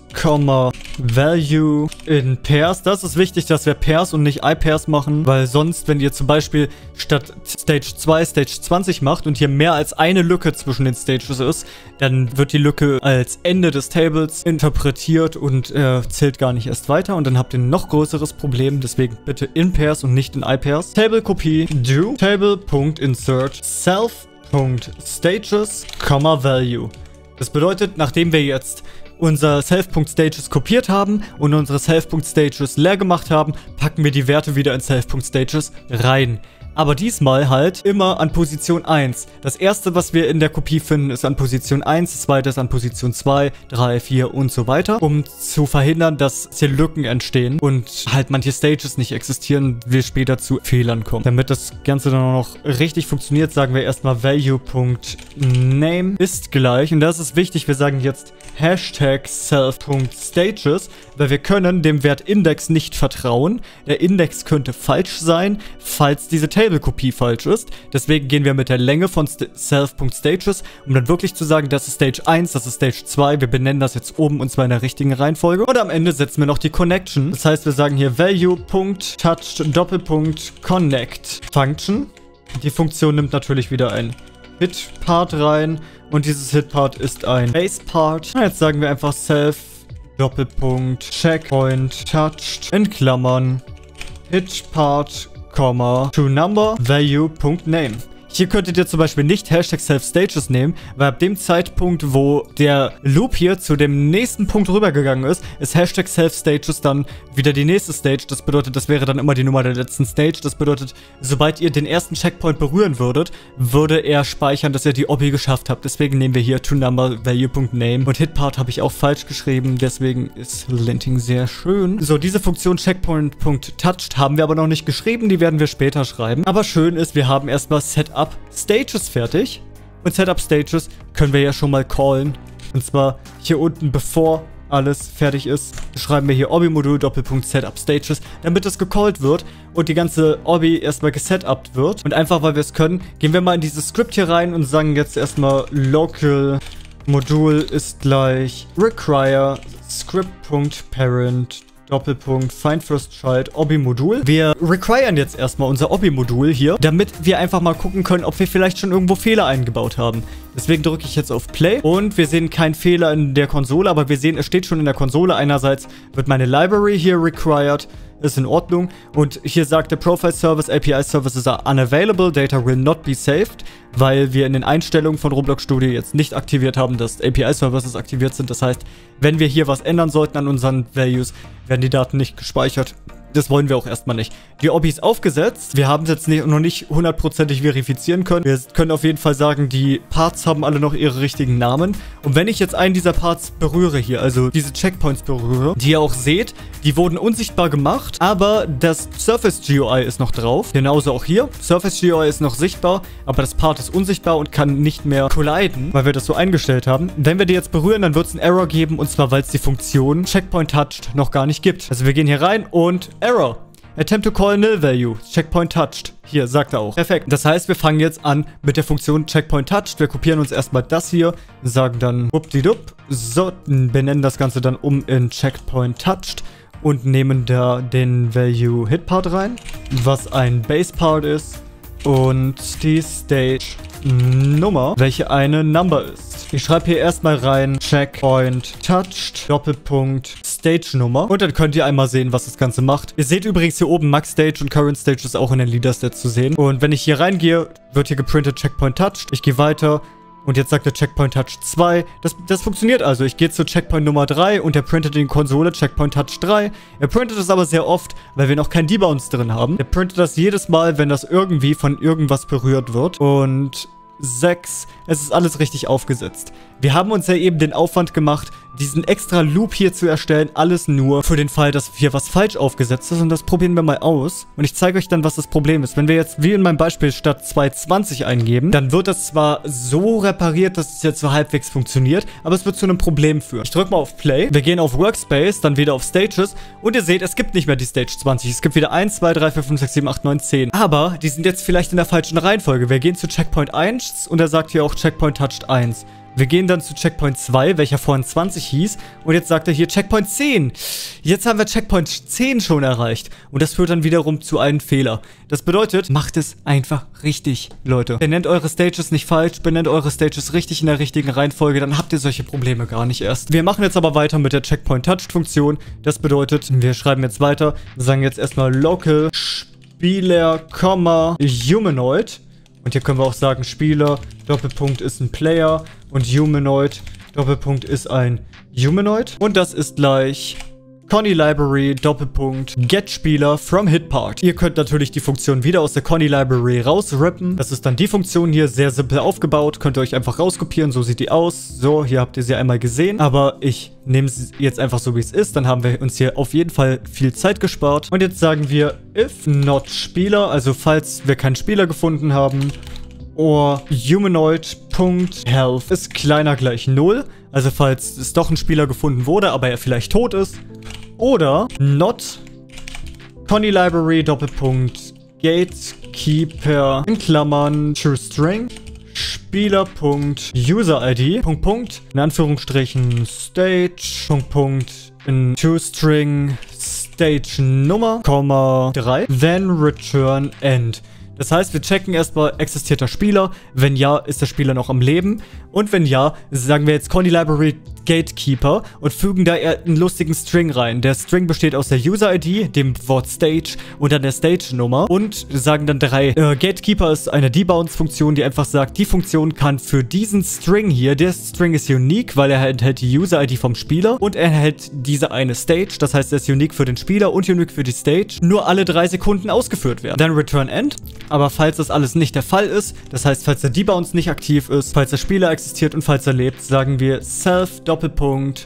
Value in Pairs. Das ist wichtig, dass wir Pairs und nicht iPairs machen, weil sonst, wenn ihr zum Beispiel statt Stage 2 Stage 20 macht und hier mehr als eine Lücke zwischen den Stages ist, dann wird die Lücke als Ende des Tables interpretiert und zählt gar nicht erst weiter und dann habt ihr ein noch größeres Problem. Deswegen bitte in Pairs und nicht in iPairs. Table Kopie do Table.insert self.stages, Value. Das bedeutet, nachdem wir jetzt unser Self.stages kopiert haben und unsere Self.stages leer gemacht haben, packen wir die Werte wieder in Self.stages rein. Aber diesmal halt immer an Position 1. Das erste, was wir in der Kopie finden, ist an Position 1, das zweite ist an Position 2, 3, 4 und so weiter, um zu verhindern, dass hier Lücken entstehen und halt manche Stages nicht existieren, wir später zu Fehlern kommen. Damit das Ganze dann auch noch richtig funktioniert, sagen wir erstmal value.name ist gleich, und das ist wichtig, wir sagen jetzt Hashtag self.stages, weil wir können dem Wert Index nicht vertrauen. Der Index könnte falsch sein, falls diese Table-Kopie falsch ist. Deswegen gehen wir mit der Länge von self.stages, um dann wirklich zu sagen, das ist Stage 1, das ist Stage 2. Wir benennen das jetzt oben und zwar in der richtigen Reihenfolge. Und am Ende setzen wir noch die Connection. Das heißt, wir sagen hier value.touch Doppelpunkt connect Function. Die Funktion nimmt natürlich wieder ein Hit-Part rein. Und dieses Hit-Part ist ein Base-Part. Und jetzt sagen wir einfach self, Doppelpunkt, Checkpoint, touched, in Klammern, Hit-Part, to number, value.name. Hier könntet ihr zum Beispiel nicht Hashtag self-stages nehmen, weil ab dem Zeitpunkt, wo der Loop hier zu dem nächsten Punkt rübergegangen ist, ist Hashtag self-stages dann wieder die nächste Stage. Das bedeutet, das wäre dann immer die Nummer der letzten Stage. Das bedeutet, sobald ihr den ersten Checkpoint berühren würdet, würde er speichern, dass ihr die Obby geschafft habt. Deswegen nehmen wir hier toNumber-value.name. Und Hitpart habe ich auch falsch geschrieben, deswegen ist Linting sehr schön. So, diese Funktion Checkpoint.touched haben wir aber noch nicht geschrieben, die werden wir später schreiben. Aber schön ist, wir haben erstmal Setup Stages fertig. Und Setup Stages können wir ja schon mal callen. Und zwar hier unten, bevor alles fertig ist, schreiben wir hier Obby-Modul Doppelpunkt Setup Stages, damit es gecallt wird und die ganze Obby erstmal gesetupt wird. Und einfach, weil wir es können, gehen wir mal in dieses Script hier rein und sagen jetzt erstmal local Modul ist gleich require script.parent Doppelpunkt, find first child, Obby-Modul. Wir requiren jetzt erstmal unser Obby-Modul hier, damit wir einfach mal gucken können, ob wir vielleicht schon irgendwo Fehler eingebaut haben. Deswegen drücke ich jetzt auf Play und wir sehen keinen Fehler in der Konsole, aber wir sehen, es steht schon in der Konsole. Einerseits wird meine Library hier required, ist in Ordnung. Und hier sagt der Profile Service, API Services are unavailable, data will not be saved, weil wir in den Einstellungen von Roblox Studio jetzt nicht aktiviert haben, dass API Services aktiviert sind. Das heißt, wenn wir hier was ändern sollten an unseren Values, werden die Daten nicht gespeichert. Das wollen wir auch erstmal nicht. Die Obby ist aufgesetzt. Wir haben es jetzt noch nicht hundertprozentig verifizieren können. Wir können auf jeden Fall sagen, die Parts haben alle noch ihre richtigen Namen. Und wenn ich jetzt einen dieser Parts berühre hier, also diese Checkpoints berühre, die ihr auch seht, die wurden unsichtbar gemacht, aber das Surface GUI ist noch drauf. Genauso auch hier. Surface GUI ist noch sichtbar, aber das Part ist unsichtbar und kann nicht mehr colliden, weil wir das so eingestellt haben. Wenn wir die jetzt berühren, dann wird es einen Error geben, und zwar, weil es die Funktion Checkpoint Touched noch gar nicht gibt. Also wir gehen hier rein und Error. Attempt to call null value. Checkpoint touched. Hier, sagt er auch. Perfekt. Das heißt, wir fangen jetzt an mit der Funktion Checkpoint touched. Wir kopieren uns erstmal das hier, sagen dann whoopdidup. So, benennen das Ganze dann um in Checkpoint touched und nehmen da den Value Hit Part rein, was ein Base Part ist, und die Stage Nummer, welche eine Number ist. Ich schreibe hier erstmal rein Checkpoint touched, Doppelpunkt, Stage Nummer. Und dann könnt ihr einmal sehen, was das Ganze macht. Ihr seht übrigens hier oben Max Stage und Current Stage ist auch in den Leader Stats zu sehen. Und wenn ich hier reingehe, wird hier geprintet Checkpoint touched. Ich gehe weiter. Und jetzt sagt er Checkpoint Touch 2. Das funktioniert also. Ich gehe zu Checkpoint Nummer 3 und er printet in die Konsole Checkpoint Touch 3. Er printet das aber sehr oft, weil wir noch kein Debounce drin haben. Er printet das jedes Mal, wenn das irgendwie von irgendwas berührt wird. Und 6. Es ist alles richtig aufgesetzt. Wir haben uns ja eben den Aufwand gemacht, diesen extra Loop hier zu erstellen. Alles nur für den Fall, dass hier was falsch aufgesetzt ist. Und das probieren wir mal aus. Und ich zeige euch dann, was das Problem ist. Wenn wir jetzt, wie in meinem Beispiel, statt 220 eingeben, dann wird das zwar so repariert, dass es jetzt so halbwegs funktioniert, aber es wird zu einem Problem führen. Ich drücke mal auf Play. Wir gehen auf Workspace, dann wieder auf Stages. Und ihr seht, es gibt nicht mehr die Stage 20. Es gibt wieder 1, 2, 3, 4, 5, 6, 7, 8, 9, 10. Aber die sind jetzt vielleicht in der falschen Reihenfolge. Wir gehen zu Checkpoint 1 und er sagt hier auch Checkpoint Touched 1. Wir gehen dann zu Checkpoint 2, welcher vorhin 20 hieß. Und jetzt sagt er hier Checkpoint 10. Jetzt haben wir Checkpoint 10 schon erreicht. Und das führt dann wiederum zu einem Fehler. Das bedeutet, macht es einfach richtig, Leute. Benennt eure Stages nicht falsch, benennt eure Stages richtig in der richtigen Reihenfolge, dann habt ihr solche Probleme gar nicht erst. Wir machen jetzt aber weiter mit der Checkpoint Touched Funktion. Das bedeutet, wir schreiben jetzt weiter. Wir sagen jetzt erstmal local Spieler, Humanoid. Und hier können wir auch sagen, Spieler, Doppelpunkt ist ein Player und Humanoid, Doppelpunkt ist ein Humanoid. Und das ist gleich Conny Library, Doppelpunkt, Get Spieler from Hitpart. Ihr könnt natürlich die Funktion wieder aus der Conny Library rausrippen. Das ist dann die Funktion hier, sehr simpel aufgebaut. Könnt ihr euch einfach rauskopieren, so sieht die aus. So, hier habt ihr sie einmal gesehen. Aber ich nehme sie jetzt einfach so, wie es ist. Dann haben wir uns hier auf jeden Fall viel Zeit gespart. Und jetzt sagen wir, if not Spieler, also falls wir keinen Spieler gefunden haben, or humanoid.health ist kleiner gleich 0. Also falls es doch ein Spieler gefunden wurde, aber er vielleicht tot ist. Oder not Conny Library Doppelpunkt Gatekeeper in Klammern True String Spieler.user-ID in Anführungsstrichen Stage in True String Stage Nummer, 3 then return end. Das heißt, wir checken erstmal, existiert der Spieler? Wenn ja, ist der Spieler noch am Leben? Und wenn ja, sagen wir jetzt Conny Library Gatekeeper und fügen da einen lustigen String rein. Der String besteht aus der User-ID, dem Wort Stage und dann der Stage-Nummer und sagen dann 3. Gatekeeper ist eine Debounce-Funktion, die einfach sagt, die Funktion kann für diesen String hier, der String ist unique, weil er enthält die User-ID vom Spieler und er enthält diese eine Stage, das heißt, er ist unique für den Spieler und unique für die Stage, nur alle 3 Sekunden ausgeführt werden. Dann Return End, aber falls das alles nicht der Fall ist, das heißt, falls der Debounce nicht aktiv ist, falls der Spieler existiert und falls er lebt, sagen wir self Doppelpunkt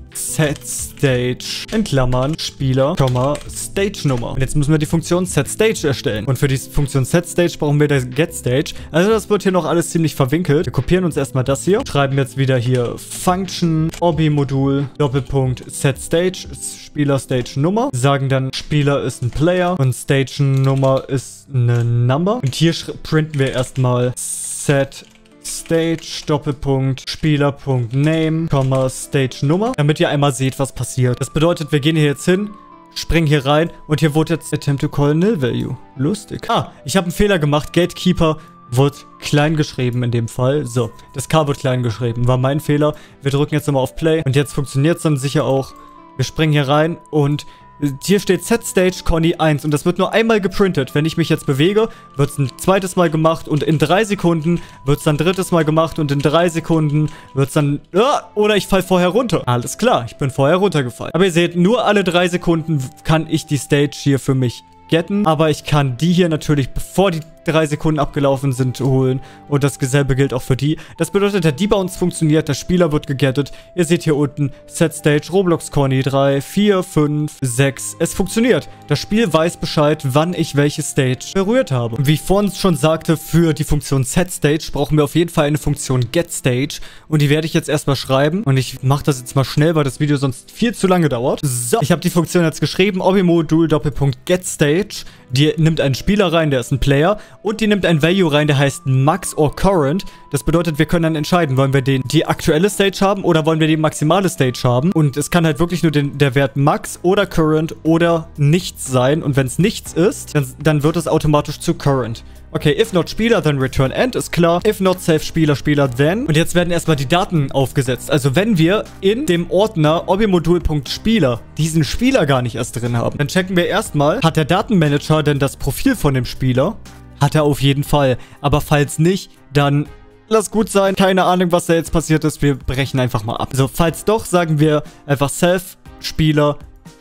setStage in Klammern Spieler, Stage Nummer. Und jetzt müssen wir die Funktion setStage erstellen. Und für die Funktion setStage brauchen wir das getStage. Also das wird hier noch alles ziemlich verwinkelt. Wir kopieren uns erstmal das hier, schreiben jetzt wieder hier Function Obby-Modul Doppelpunkt setStage Spieler Stage Nummer, sagen dann Spieler ist ein Player und Stage Nummer ist eine Number. Und hier printen wir erstmal set Stage, Doppelpunkt, Spieler.name, Stage Nummer, damit ihr einmal seht, was passiert. Das bedeutet, wir gehen hier jetzt hin, springen hier rein und hier wurde jetzt Attempt to call Nil Value. Lustig. Ich habe einen Fehler gemacht. Gatekeeper wird klein geschrieben in dem Fall. So, das K wird klein geschrieben. War mein Fehler. Wir drücken jetzt nochmal auf Play und jetzt funktioniert es dann sicher auch. Wir springen hier rein und hier steht setStage Conny 1 und das wird nur einmal geprintet. Wenn ich mich jetzt bewege, wird es ein zweites Mal gemacht und in 3 Sekunden wird es dann ein drittes Mal gemacht und in 3 Sekunden wird es dann... oder ich falle vorher runter. Alles klar, ich bin vorher runtergefallen. Aber ihr seht, nur alle 3 Sekunden kann ich die Stage hier für mich getten. Aber ich kann die hier natürlich, bevor die 3 Sekunden abgelaufen sind, holen. Und das selbe gilt auch für die. Das bedeutet, der Debounce funktioniert, der Spieler wird gegettet. Ihr seht hier unten, setStage, Roblox Conny 3, 4, 5, 6. Es funktioniert. Das Spiel weiß Bescheid, wann ich welche Stage berührt habe. Wie ich vorhin schon sagte, für die Funktion setStage brauchen wir auf jeden Fall eine Funktion getStage. Und die werde ich jetzt erstmal schreiben. Und ich mache das jetzt mal schnell, weil das Video sonst viel zu lange dauert. So, ich habe die Funktion jetzt geschrieben. Obby-Modul Doppelpunkt getStage. Die nimmt einen Spieler rein, der ist ein Player. Und die nimmt ein Value rein, der heißt Max or Current. Das bedeutet, wir können dann entscheiden, wollen wir die aktuelle Stage haben oder wollen wir die maximale Stage haben. Und es kann halt wirklich nur der Wert Max oder Current oder nichts sein. Und wenn es nichts ist, dann wird es automatisch zu Current. Okay, if not Spieler, dann Return End, ist klar. If not Save Spieler, then. Und jetzt werden erstmal die Daten aufgesetzt. Also wenn wir in dem Ordner Obby-Modul.Spieler diesen Spieler gar nicht erst drin haben, dann checken wir erstmal, hat der Datenmanager denn das Profil von dem Spieler? Hat er auf jeden Fall. Aber falls nicht, dann lass gut sein. Keine Ahnung, was da jetzt passiert ist. Wir brechen einfach mal ab. Also falls doch, sagen wir einfach Self Spieler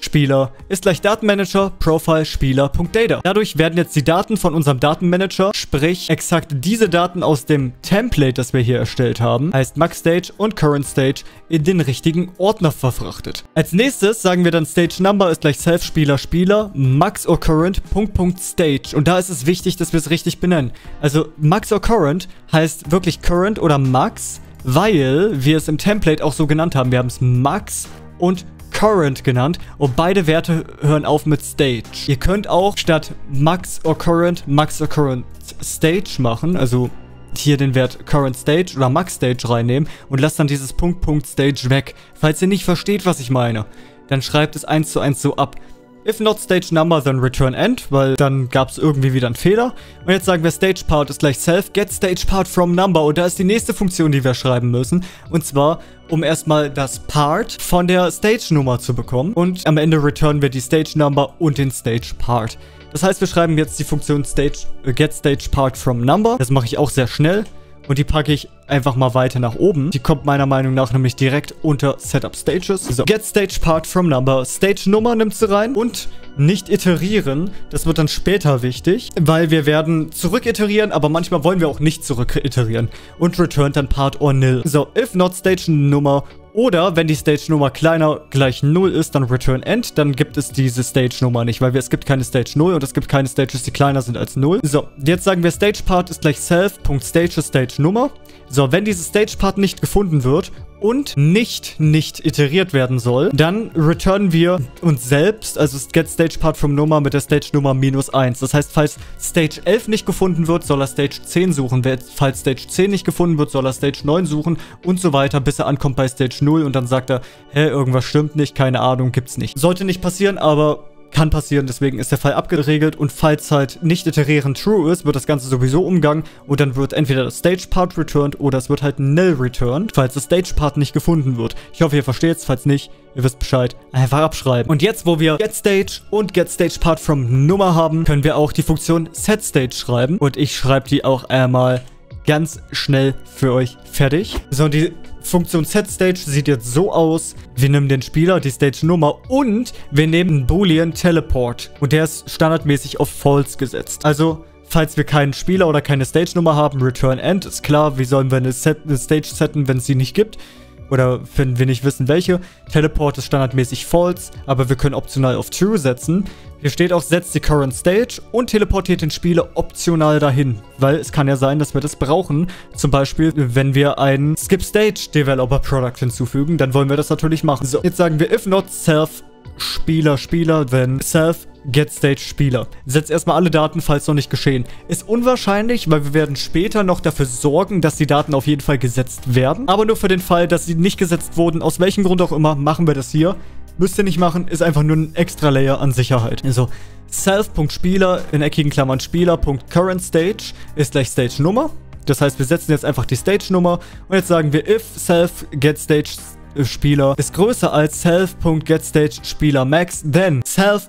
ist gleich Datenmanager Profile Spieler.data. Dadurch werden jetzt die Daten von unserem Datenmanager, sprich exakt diese Daten aus dem Template, das wir hier erstellt haben, heißt MaxStage und CurrentStage, in den richtigen Ordner verfrachtet. Als nächstes sagen wir dann Stage Number ist gleich Self Spieler Max or Current Stage. Und da ist es wichtig, dass wir es richtig benennen. Also Max or Current heißt wirklich Current oder Max, weil wir es im Template auch so genannt haben. Wir haben es Max und Current genannt und beide Werte hören auf mit Stage. Ihr könnt auch statt Max or Current Stage machen, also hier den Wert Current Stage oder Max Stage reinnehmen und lasst dann dieses Punkt Stage weg. Falls ihr nicht versteht, was ich meine, dann schreibt es 1:1 so ab. If not Stage Number, then Return End, weil dann gab es irgendwie wieder einen Fehler. Und jetzt sagen wir Stage Part ist gleich Self, get Stage Part from Number. Und da ist die nächste Funktion, die wir schreiben müssen. Und zwar, um erstmal das Part von der Stage Nummer zu bekommen. Und am Ende returnen wir die Stage Number und den Stage Part. Das heißt, wir schreiben jetzt die Funktion get Stage Part from Number. Das mache ich auch sehr schnell. Und die packe ich einfach mal weiter nach oben. Die kommt meiner Meinung nach nämlich direkt unter Setup Stages. So, get Stage Part from Number. Stage Nummer nimmt sie rein. Und nicht iterieren. Das wird dann später wichtig. Weil wir werden zurück iterieren, aber manchmal wollen wir auch nicht zurück iterieren. Und return dann Part or nil. So, if not Stage Nummer. Oder wenn die Stage-Nummer kleiner gleich 0 ist, dann Return End, dann gibt es diese Stage-Nummer nicht, weil es gibt keine Stage 0 und es gibt keine Stages, die kleiner sind als 0. So, jetzt sagen wir Stage-Part ist gleich Self.Stage Stage-Nummer. So, wenn dieses Stage-Part nicht gefunden wird und nicht iteriert werden soll, dann returnen wir uns selbst, also get Stage Part from Nummer mit der Stage Nummer -1. Das heißt, falls Stage 11 nicht gefunden wird, soll er Stage 10 suchen. Falls Stage 10 nicht gefunden wird, soll er Stage 9 suchen und so weiter, bis er ankommt bei Stage 0 und dann sagt er, hä, irgendwas stimmt nicht, keine Ahnung, gibt's nicht. Sollte nicht passieren, aber Kann passieren, deswegen ist der Fall abgeregelt und falls halt nicht iterieren true ist, wird das Ganze sowieso umgangen und dann wird entweder das Stage-Part returned oder es wird halt nil returned, falls das Stage-Part nicht gefunden wird. Ich hoffe, ihr versteht es, falls nicht, ihr wisst Bescheid, einfach abschreiben. Und jetzt, wo wir getStage und getStagePart from Nummer haben, können wir auch die Funktion setStage schreiben und ich schreibe die auch einmal ganz schnell für euch fertig. So, die Funktion setStage sieht jetzt so aus. Wir nehmen den Spieler, die Stage-Nummer und wir nehmen einen Boolean Teleport. Und der ist standardmäßig auf False gesetzt. Also, falls wir keinen Spieler oder keine Stage-Nummer haben, Return End, ist klar. Wie sollen wir eine Stage setten, wenn es sie nicht gibt? Oder wenn wir nicht wissen, welche. Teleport ist standardmäßig False, aber wir können optional auf True setzen. Hier steht auch, setzt die Current Stage und teleportiert den Spieler optional dahin. Weil es kann ja sein, dass wir das brauchen. Zum Beispiel, wenn wir ein Skip Stage Developer Product hinzufügen, dann wollen wir das natürlich machen. So, jetzt sagen wir, if not self Spieler, then self getStage Spieler. Setzt erstmal alle Daten, falls noch nicht geschehen. Ist unwahrscheinlich, weil wir werden später noch dafür sorgen, dass die Daten auf jeden Fall gesetzt werden. Aber nur für den Fall, dass sie nicht gesetzt wurden, aus welchem Grund auch immer, machen wir das hier. Müsst ihr nicht machen, ist einfach nur ein extra Layer an Sicherheit. Also self.Spieler in eckigen Klammern Spieler.CurrentStage ist gleich Stage-Nummer. Das heißt, wir setzen jetzt einfach die Stage-Nummer und jetzt sagen wir if self getStage Spieler ist größer als self.getStage Spieler Max, then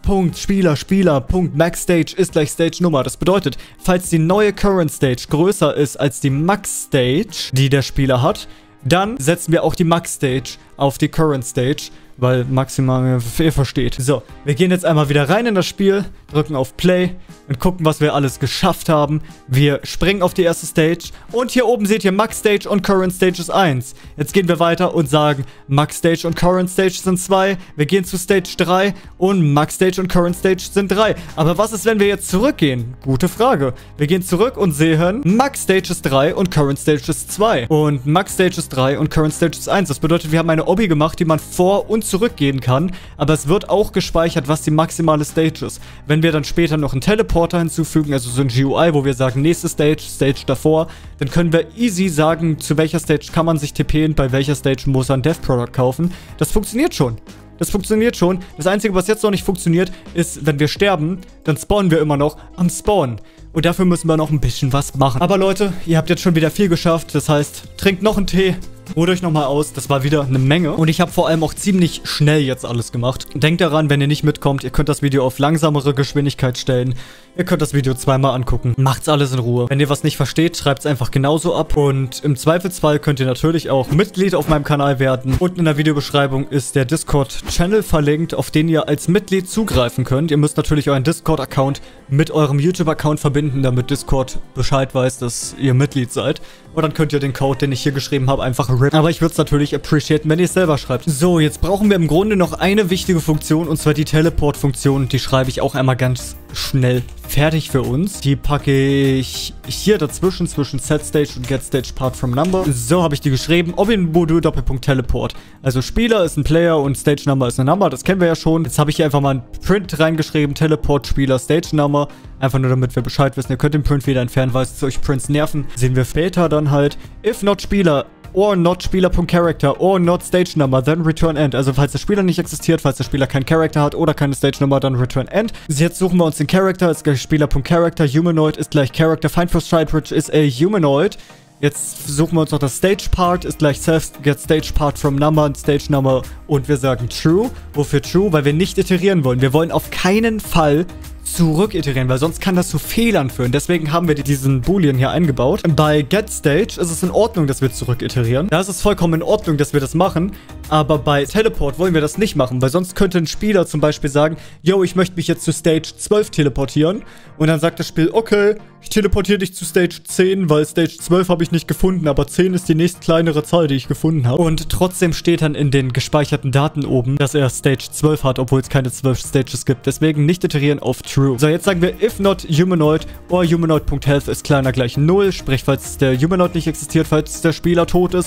self.Spieler.maxStage ist gleich Stage-Nummer. Das bedeutet, falls die neue Current Stage größer ist als die Max Stage, die der Spieler hat, dann setzen wir auch die Max Stage auf die Current Stage, weil maximal, ihr versteht. So, wir gehen jetzt einmal wieder rein in das Spiel, drücken auf Play und gucken, was wir alles geschafft haben. Wir springen auf die erste Stage und hier oben seht ihr Max Stage und Current Stage ist 1. Jetzt gehen wir weiter und sagen, Max Stage und Current Stage sind 2. Wir gehen zu Stage 3 und Max Stage und Current Stage sind 3. Aber was ist, wenn wir jetzt zurückgehen? Gute Frage. Wir gehen zurück und sehen, Max Stage ist 3 und Current Stage ist 2. Und Max Stage ist 3 und Current Stage ist 1. Das bedeutet, wir haben eine Obby gemacht, die man vor und zurückgehen kann. Aber es wird auch gespeichert, was die maximale Stage ist. Wenn wir dann später noch einen Teleporter hinzufügen, also so ein GUI, wo wir sagen, nächste Stage, Stage davor, dann können wir easy sagen, zu welcher Stage kann man sich TPen, bei welcher Stage muss er ein Dev-Product kaufen. Das funktioniert schon. Das funktioniert schon. Das Einzige, was jetzt noch nicht funktioniert, ist, wenn wir sterben, dann spawnen wir immer noch am Spawn. Und dafür müssen wir noch ein bisschen was machen. Aber Leute, ihr habt jetzt schon wieder viel geschafft. Das heißt, trinkt noch einen Tee. Ruht euch nochmal aus, das war wieder eine Menge. Und ich habe vor allem auch ziemlich schnell jetzt alles gemacht. Denkt daran, wenn ihr nicht mitkommt, ihr könnt das Video auf langsamere Geschwindigkeit stellen. Ihr könnt das Video zweimal angucken. Macht's alles in Ruhe. Wenn ihr was nicht versteht, schreibt's einfach genauso ab. Und im Zweifelsfall könnt ihr natürlich auch Mitglied auf meinem Kanal werden. Unten in der Videobeschreibung ist der Discord-Channel verlinkt, auf den ihr als Mitglied zugreifen könnt. Ihr müsst natürlich euren Discord-Account mit eurem YouTube-Account verbinden, damit Discord Bescheid weiß, dass ihr Mitglied seid. Und dann könnt ihr den Code, den ich hier geschrieben habe, einfach rippen. Aber ich würde es natürlich appreciaten, wenn ihr es selber schreibt. So, jetzt brauchen wir im Grunde noch eine wichtige Funktion, und zwar die Teleport-Funktion. Die schreibe ich auch einmal ganz schnell fertig für uns. Die packe ich hier dazwischen, zwischen setStage und getStagePart from Number. So habe ich die geschrieben. Obin-Modul Doppelpunkt Teleport. Also Spieler ist ein Player und Stage Number ist eine Number. Das kennen wir ja schon. Jetzt habe ich hier einfach mal ein Print reingeschrieben. Teleport Spieler Stage Number. Einfach nur, damit wir Bescheid wissen. Ihr könnt den Print wieder entfernen, weil es euch Prints nerven. Sehen wir später dann halt. If not Spieler or not Spieler.Character or not Stage Number, then return end. Also falls der Spieler nicht existiert, falls der Spieler keinen Character hat oder keine Stage Number, dann return end. Jetzt suchen wir uns den Character, ist gleich Spieler.Character, Humanoid ist gleich Character, Find for Stride is a Humanoid. Jetzt suchen wir uns noch das Stage Part, ist gleich self get Stage Part from Number und Stage Number und wir sagen True. Wofür True? Weil wir nicht iterieren wollen. Wir wollen auf keinen Fall zurück iterieren, weil sonst kann das zu Fehlern führen. Deswegen haben wir diesen Boolean hier eingebaut. Bei getStage ist es in Ordnung, dass wir zurück iterieren. Da ist es vollkommen in Ordnung, dass wir das machen. Aber bei Teleport wollen wir das nicht machen, weil sonst könnte ein Spieler zum Beispiel sagen, yo, ich möchte mich jetzt zu Stage 12 teleportieren. Und dann sagt das Spiel, okay, ich teleportiere dich zu Stage 10, weil Stage 12 habe ich nicht gefunden, aber 10 ist die nächst kleinere Zahl, die ich gefunden habe. Und trotzdem steht dann in den gespeicherten Daten oben, dass er Stage 12 hat, obwohl es keine 12 Stages gibt. Deswegen nicht iterieren auf True. So, jetzt sagen wir, if not Humanoid or Humanoid.Health ist kleiner gleich 0, sprich, falls der Humanoid nicht existiert, falls der Spieler tot ist.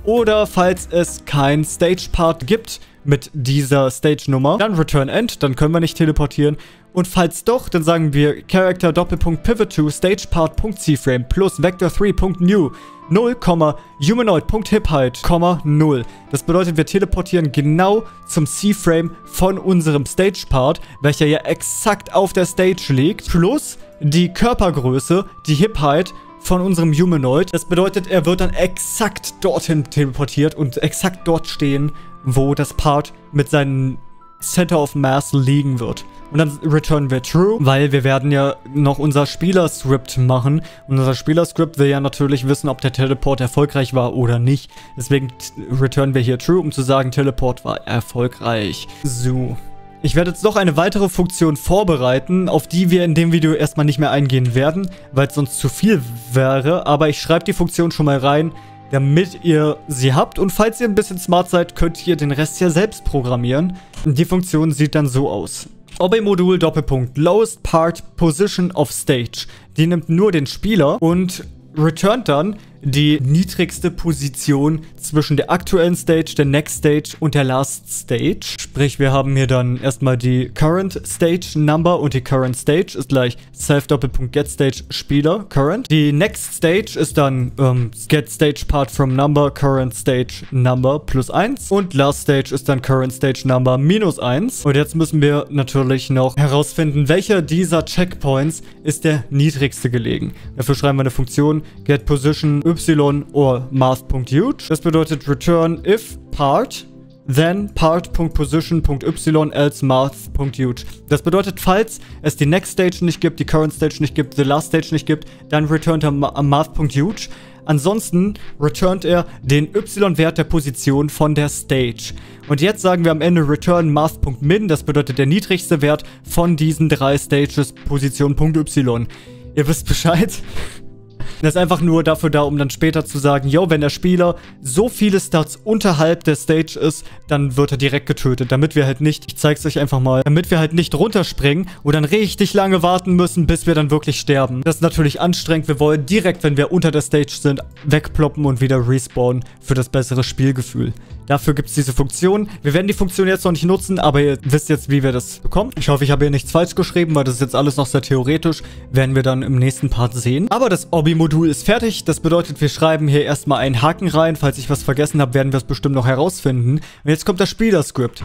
Oder falls es kein Stage-Part gibt mit dieser Stage-Nummer, dann Return End, dann können wir nicht teleportieren. Und falls doch, dann sagen wir Character Pivot to StagePart.CFrame plus Vector3.new 0, Humanoid.HipHeight, 0. Das bedeutet, wir teleportieren genau zum C-Frame von unserem Stage-Part, welcher ja exakt auf der Stage liegt, plus die Körpergröße, die Hip-Height von unserem Humanoid. Das bedeutet, er wird dann exakt dorthin teleportiert und exakt dort stehen, wo das Part mit seinem Center of Mass liegen wird. Und dann returnen wir True, weil wir werden ja noch unser Spielerscript machen. Und unser Spielerscript will ja natürlich wissen, ob der Teleport erfolgreich war oder nicht. Deswegen returnen wir hier True, um zu sagen, Teleport war erfolgreich. So. Ich werde jetzt noch eine weitere Funktion vorbereiten, auf die wir in dem Video erstmal nicht mehr eingehen werden, weil es sonst zu viel wäre. Aber ich schreibe die Funktion schon mal rein, damit ihr sie habt. Und falls ihr ein bisschen smart seid, könnt ihr den Rest ja selbst programmieren. Und die Funktion sieht dann so aus. Obby-Modul Lowest Part Position of Stage. Die nimmt nur den Spieler und returnt dann die niedrigste Position zwischen der aktuellen Stage, der Next Stage und der Last Stage. Sprich, wir haben hier dann erstmal die Current Stage Number und die Current Stage ist gleich Self-Get-Stage Spieler Current. Die Next Stage ist dann Get Stage Part from Number, Current Stage Number plus 1 und Last Stage ist dann Current Stage Number minus 1. Und jetzt müssen wir natürlich noch herausfinden, welcher dieser Checkpoints ist der niedrigste gelegen. Dafür schreiben wir eine Funktion Get Position y or math.huge. Das bedeutet return if part, then part.position.y else math.huge. Das bedeutet, falls es die Next Stage nicht gibt, die Current Stage nicht gibt, die Last Stage nicht gibt, dann returnt er math.huge. Ansonsten returnt er den y-Wert der Position von der Stage. Und jetzt sagen wir am Ende return math.min, das bedeutet der niedrigste Wert von diesen 3 Stages Position.y. Ihr wisst Bescheid. Das ist einfach nur dafür da, um dann später zu sagen, yo, wenn der Spieler so viele Stats unterhalb der Stage ist, dann wird er direkt getötet, damit wir halt nicht, ich zeig's euch einfach mal, damit wir halt nicht runterspringen und dann richtig lange warten müssen, bis wir dann wirklich sterben. Das ist natürlich anstrengend, wir wollen direkt, wenn wir unter der Stage sind, wegploppen und wieder respawnen für das bessere Spielgefühl. Dafür gibt es diese Funktion. Wir werden die Funktion jetzt noch nicht nutzen, aber ihr wisst jetzt, wie wir das bekommen. Ich hoffe, ich habe hier nichts falsch geschrieben, weil das ist jetzt alles noch sehr theoretisch. Werden wir dann im nächsten Part sehen. Aber das Obby-Modul ist fertig. Das bedeutet, wir schreiben hier erstmal einen Haken rein. Falls ich was vergessen habe, werden wir es bestimmt noch herausfinden. Und jetzt kommt das Spielerscript.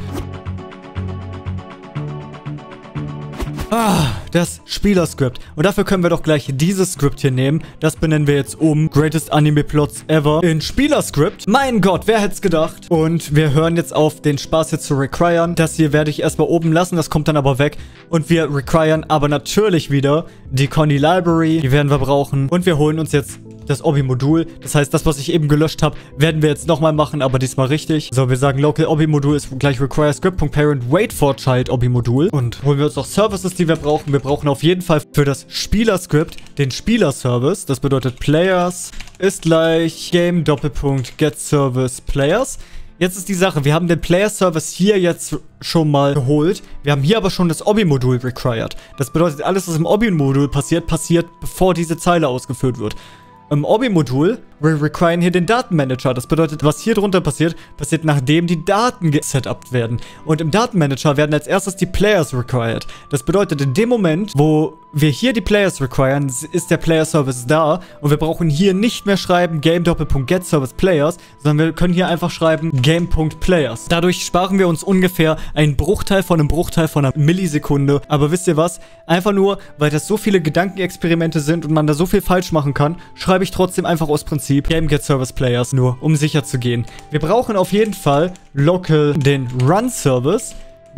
Das Spielerscript. Und dafür können wir doch gleich dieses Skript hier nehmen. Das benennen wir jetzt um Greatest Anime Plots Ever in Spielerscript. Mein Gott, wer hätte es gedacht? Und wir hören jetzt auf, den Spaß hier zu requiren. Das hier werde ich erstmal oben lassen, das kommt dann aber weg. Und wir requiren aber natürlich wieder die Conny Library. Die werden wir brauchen. Und wir holen uns jetzt das Obby-Modul. Das heißt, das, was ich eben gelöscht habe, werden wir jetzt nochmal machen, aber diesmal richtig. So, wir sagen Local Obby-Modul ist gleich require script.parent wait for child Obby-Modul. Und holen wir uns noch Services, die wir brauchen. Wir brauchen auf jeden Fall für das Spielerscript den Spieler-Service. Das bedeutet Players ist gleich Game Get Service Players. Jetzt ist die Sache, wir haben den Player-Service hier jetzt schon mal geholt. Wir haben hier aber schon das Obby-Modul required. Das bedeutet, alles, was im Obby-Modul passiert, bevor diese Zeile ausgeführt wird. Im Obby-Modul, wir requiren hier den Datenmanager. Das bedeutet, was hier drunter passiert, passiert nachdem die Daten gesetupt werden. Und im Datenmanager werden als erstes die Players required. Das bedeutet, in dem Moment, wo wir hier die Players requiren, ist der Player-Service da. Und wir brauchen hier nicht mehr schreiben Game.getService_Players, sondern wir können hier einfach schreiben Game.Players. Dadurch sparen wir uns ungefähr einen Bruchteil von einer Millisekunde. Aber wisst ihr was? Einfach nur, weil das so viele Gedankenexperimente sind und man da so viel falsch machen kann, schreibe ich trotzdem einfach aus Prinzip Game.getService_Players, nur um sicher zu gehen. Wir brauchen auf jeden Fall local den Run-Service.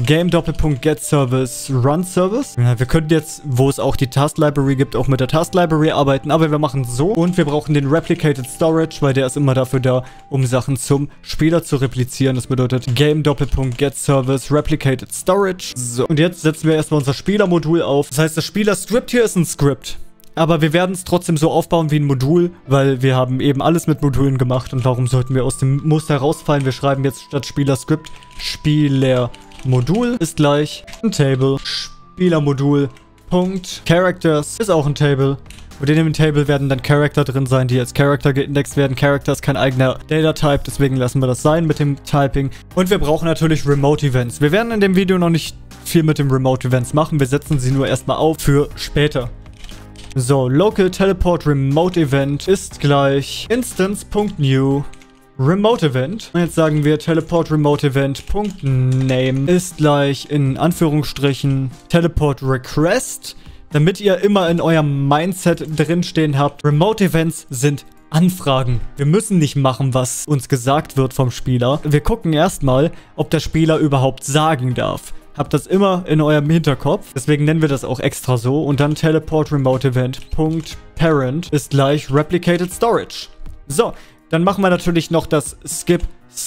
Game.getService_Run-Service. Ja, wir könnten jetzt, wo es auch die Task-Library gibt, auch mit der Task-Library arbeiten, aber wir machen es so. Und wir brauchen den Replicated Storage, weil der ist immer dafür da, um Sachen zum Spieler zu replizieren. Das bedeutet Game.getService Replicated Storage. So, und jetzt setzen wir erstmal unser Spielermodul auf. Das heißt, das Spieler-Script hier ist ein Script. Aber wir werden es trotzdem so aufbauen wie ein Modul, weil wir haben eben alles mit Modulen gemacht und warum sollten wir aus dem Muster rausfallen? Wir schreiben jetzt statt Spieler-Script Spielermodul ist gleich ein Table. Spielermodul. Characters ist auch ein Table. Und in dem Table werden dann Character drin sein, die als Character geindext werden. Character ist kein eigener Data-Type, deswegen lassen wir das sein mit dem Typing. Und wir brauchen natürlich Remote-Events. Wir werden in dem Video noch nicht viel mit dem Remote-Events machen. Wir setzen sie nur erstmal auf für später. So, Local Teleport Remote Event ist gleich Instance.new Remote Event. Und jetzt sagen wir Teleport Remote Event.name ist gleich in Anführungsstrichen Teleport Request, damit ihr immer in eurem Mindset drinstehen habt. Remote Events sind Anfragen. Wir müssen nicht machen, was uns gesagt wird vom Spieler. Wir gucken erstmal, ob der Spieler überhaupt sagen darf. Habt das immer in eurem Hinterkopf. Deswegen nennen wir das auch extra so. Und dann Teleport Remote Event.parent ist gleich Replicated Storage. So, dann machen wir natürlich noch das Skip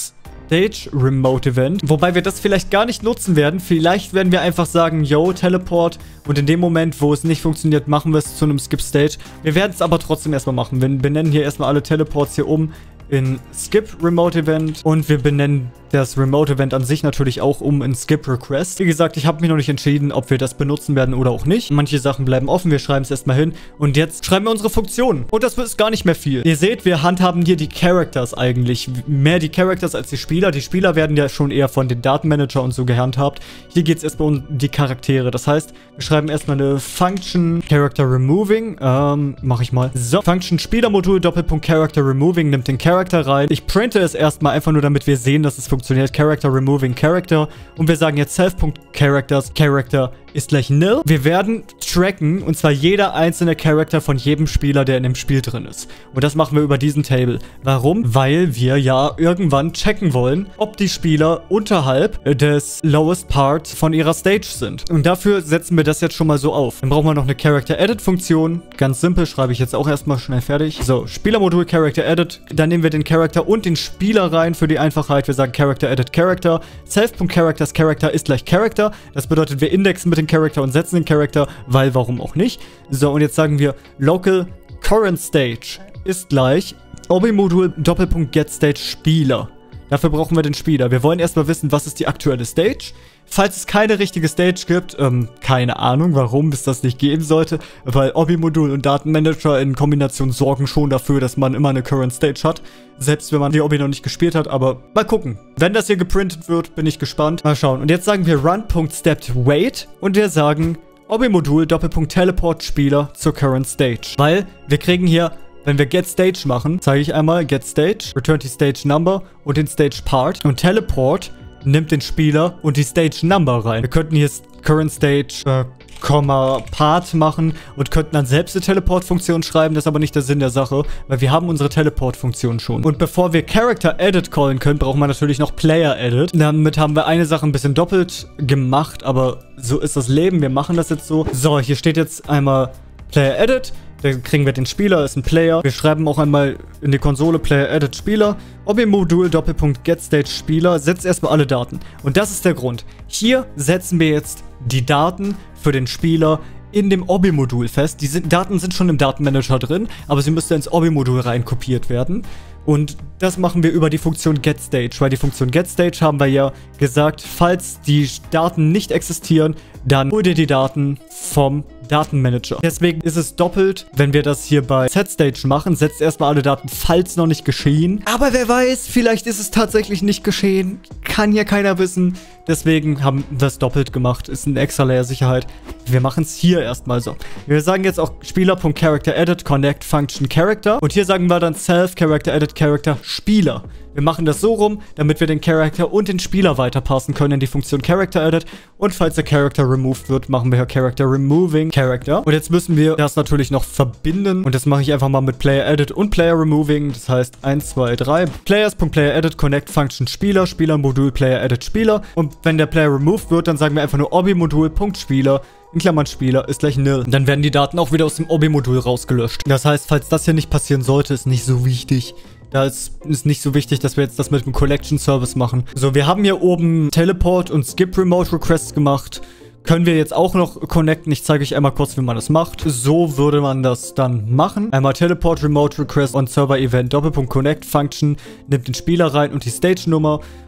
Stage Remote Event. Wobei wir das vielleicht gar nicht nutzen werden. Vielleicht werden wir einfach sagen, yo, Teleport. Und in dem Moment, wo es nicht funktioniert, machen wir es zu einem Skip Stage. Wir werden es aber trotzdem erstmal machen. Wir benennen hier erstmal alle Teleports hier um in Skip Remote Event. Und wir benennen das Remote Event an sich natürlich auch um in Skip Request. Wie gesagt, ich habe mich noch nicht entschieden, ob wir das benutzen werden oder auch nicht. Manche Sachen bleiben offen, wir schreiben es erstmal hin. Und jetzt schreiben wir unsere Funktionen. Und das ist gar nicht mehr viel. Ihr seht, wir handhaben hier die Characters eigentlich. Mehr die Characters als die Spieler. Die Spieler werden ja schon eher von den Datenmanager und so gehandhabt. Hier geht es erstmal um die Charaktere. Das heißt, wir schreiben erstmal eine Function Character Removing. Mache ich mal. So, Function Spielermodul Doppelpunkt Character Removing nimmt den Charakter rein. Ich printe es erstmal einfach nur, damit wir sehen, dass es funktioniert. Character Removing Character. Und wir sagen jetzt Self.Characters. Character ist gleich nil. Wir werden tracken, und zwar jeder einzelne Charakter von jedem Spieler, der in dem Spiel drin ist. Und das machen wir über diesen Table. Warum? Weil wir ja irgendwann checken wollen, ob die Spieler unterhalb des lowest part von ihrer Stage sind. Und dafür setzen wir das jetzt schon mal so auf. Dann brauchen wir noch eine Character Edit Funktion. Ganz simpel, schreibe ich jetzt auch erstmal schnell fertig. So, Spielermodul Character Edit. Dann nehmen wir den Charakter und den Spieler rein für die Einfachheit. Wir sagen Character Edit Character. Self.Characters Character ist gleich Character. Das bedeutet, wir indexen mit dem Charakter und setzen den Charakter, weil warum auch nicht. So, und jetzt sagen wir Local Current Stage ist gleich Obi-Modul Doppelpunkt Get Stage Spieler. Dafür brauchen wir den Spieler. Wir wollen erstmal wissen, was ist die aktuelle Stage. Falls es keine richtige Stage gibt, keine Ahnung, warum es das nicht geben sollte, weil Obi-Modul und Datenmanager in Kombination sorgen schon dafür, dass man immer eine Current Stage hat, selbst wenn man die Obi noch nicht gespielt hat, aber mal gucken. Wenn das hier geprintet wird, bin ich gespannt. Mal schauen. Und jetzt sagen wir run.steppedWait und wir sagen Obi-Modul Doppelpunkt Teleport Spieler zur Current Stage, weil wir kriegen hier, wenn wir Get Stage machen, zeige ich einmal Get Stage, Return die Stage Number und den Stage Part und Teleport nimmt den Spieler und die Stage Number rein. Wir könnten hier Current Stage, Part machen und könnten dann selbst eine Teleport-Funktion schreiben. Das ist aber nicht der Sinn der Sache, weil wir haben unsere Teleport-Funktion schon. Und bevor wir Character Edit callen können, brauchen wir natürlich noch Player Edit. Damit haben wir eine Sache ein bisschen doppelt gemacht, aber so ist das Leben. Wir machen das jetzt so. So, hier steht jetzt einmal Player Edit. Dann kriegen wir den Spieler, ist ein Player. Wir schreiben auch einmal in die Konsole Player Edit Spieler. Obi-Modul Doppelpunkt Get Stage Spieler. Setzt erstmal alle Daten. Und das ist der Grund. Hier setzen wir jetzt die Daten für den Spieler in dem Obi-Modul fest. Die Daten sind schon im Datenmanager drin, aber sie müssten ins Obi-Modul rein kopiert werden. Und das machen wir über die Funktion GetStage, weil die Funktion GetStage haben wir ja gesagt, falls die Daten nicht existieren, dann holt ihr die Daten vom Datenmanager. Deswegen ist es doppelt, wenn wir das hier bei SetStage machen, setzt erstmal alle Daten, falls noch nicht geschehen. Aber wer weiß, vielleicht ist es tatsächlich nicht geschehen. Kann ja keiner wissen. Deswegen haben wir es doppelt gemacht. Ist eine extra Layer Sicherheit. Wir machen es hier erstmal so. Wir sagen jetzt auch Spieler.CharacterEdit Connect Function Character. Und hier sagen wir dann Self Character Edit Character Spieler. Wir machen das so rum, damit wir den Charakter und den Spieler weiterpassen können in die Funktion Character Edit. Und falls der Character removed wird, machen wir hier Character Removing Character. Und jetzt müssen wir das natürlich noch verbinden. Und das mache ich einfach mal mit Player Edit und Player Removing. Das heißt 1, 2, 3. Players.Player Edit Connect Function Spieler. Spielermodul Player Edit Spieler. Und wenn der Player removed wird, dann sagen wir einfach nur Obi-Modul.Spieler. In Klammern Spieler ist gleich nil. Dann werden die Daten auch wieder aus dem Obi-Modul rausgelöscht. Das heißt, falls das hier nicht passieren sollte, ist nicht so wichtig. Da ist nicht so wichtig, dass wir jetzt das mit dem Collection Service machen. So, wir haben hier oben Teleport und Skip Remote Requests gemacht. Können wir jetzt auch noch connecten. Ich zeige euch einmal kurz, wie man das macht. So würde man das dann machen. Einmal Teleport Remote Request on Server Event Doppelpunkt Connect Function. Nimmt den Spieler rein und die Stage Nummer.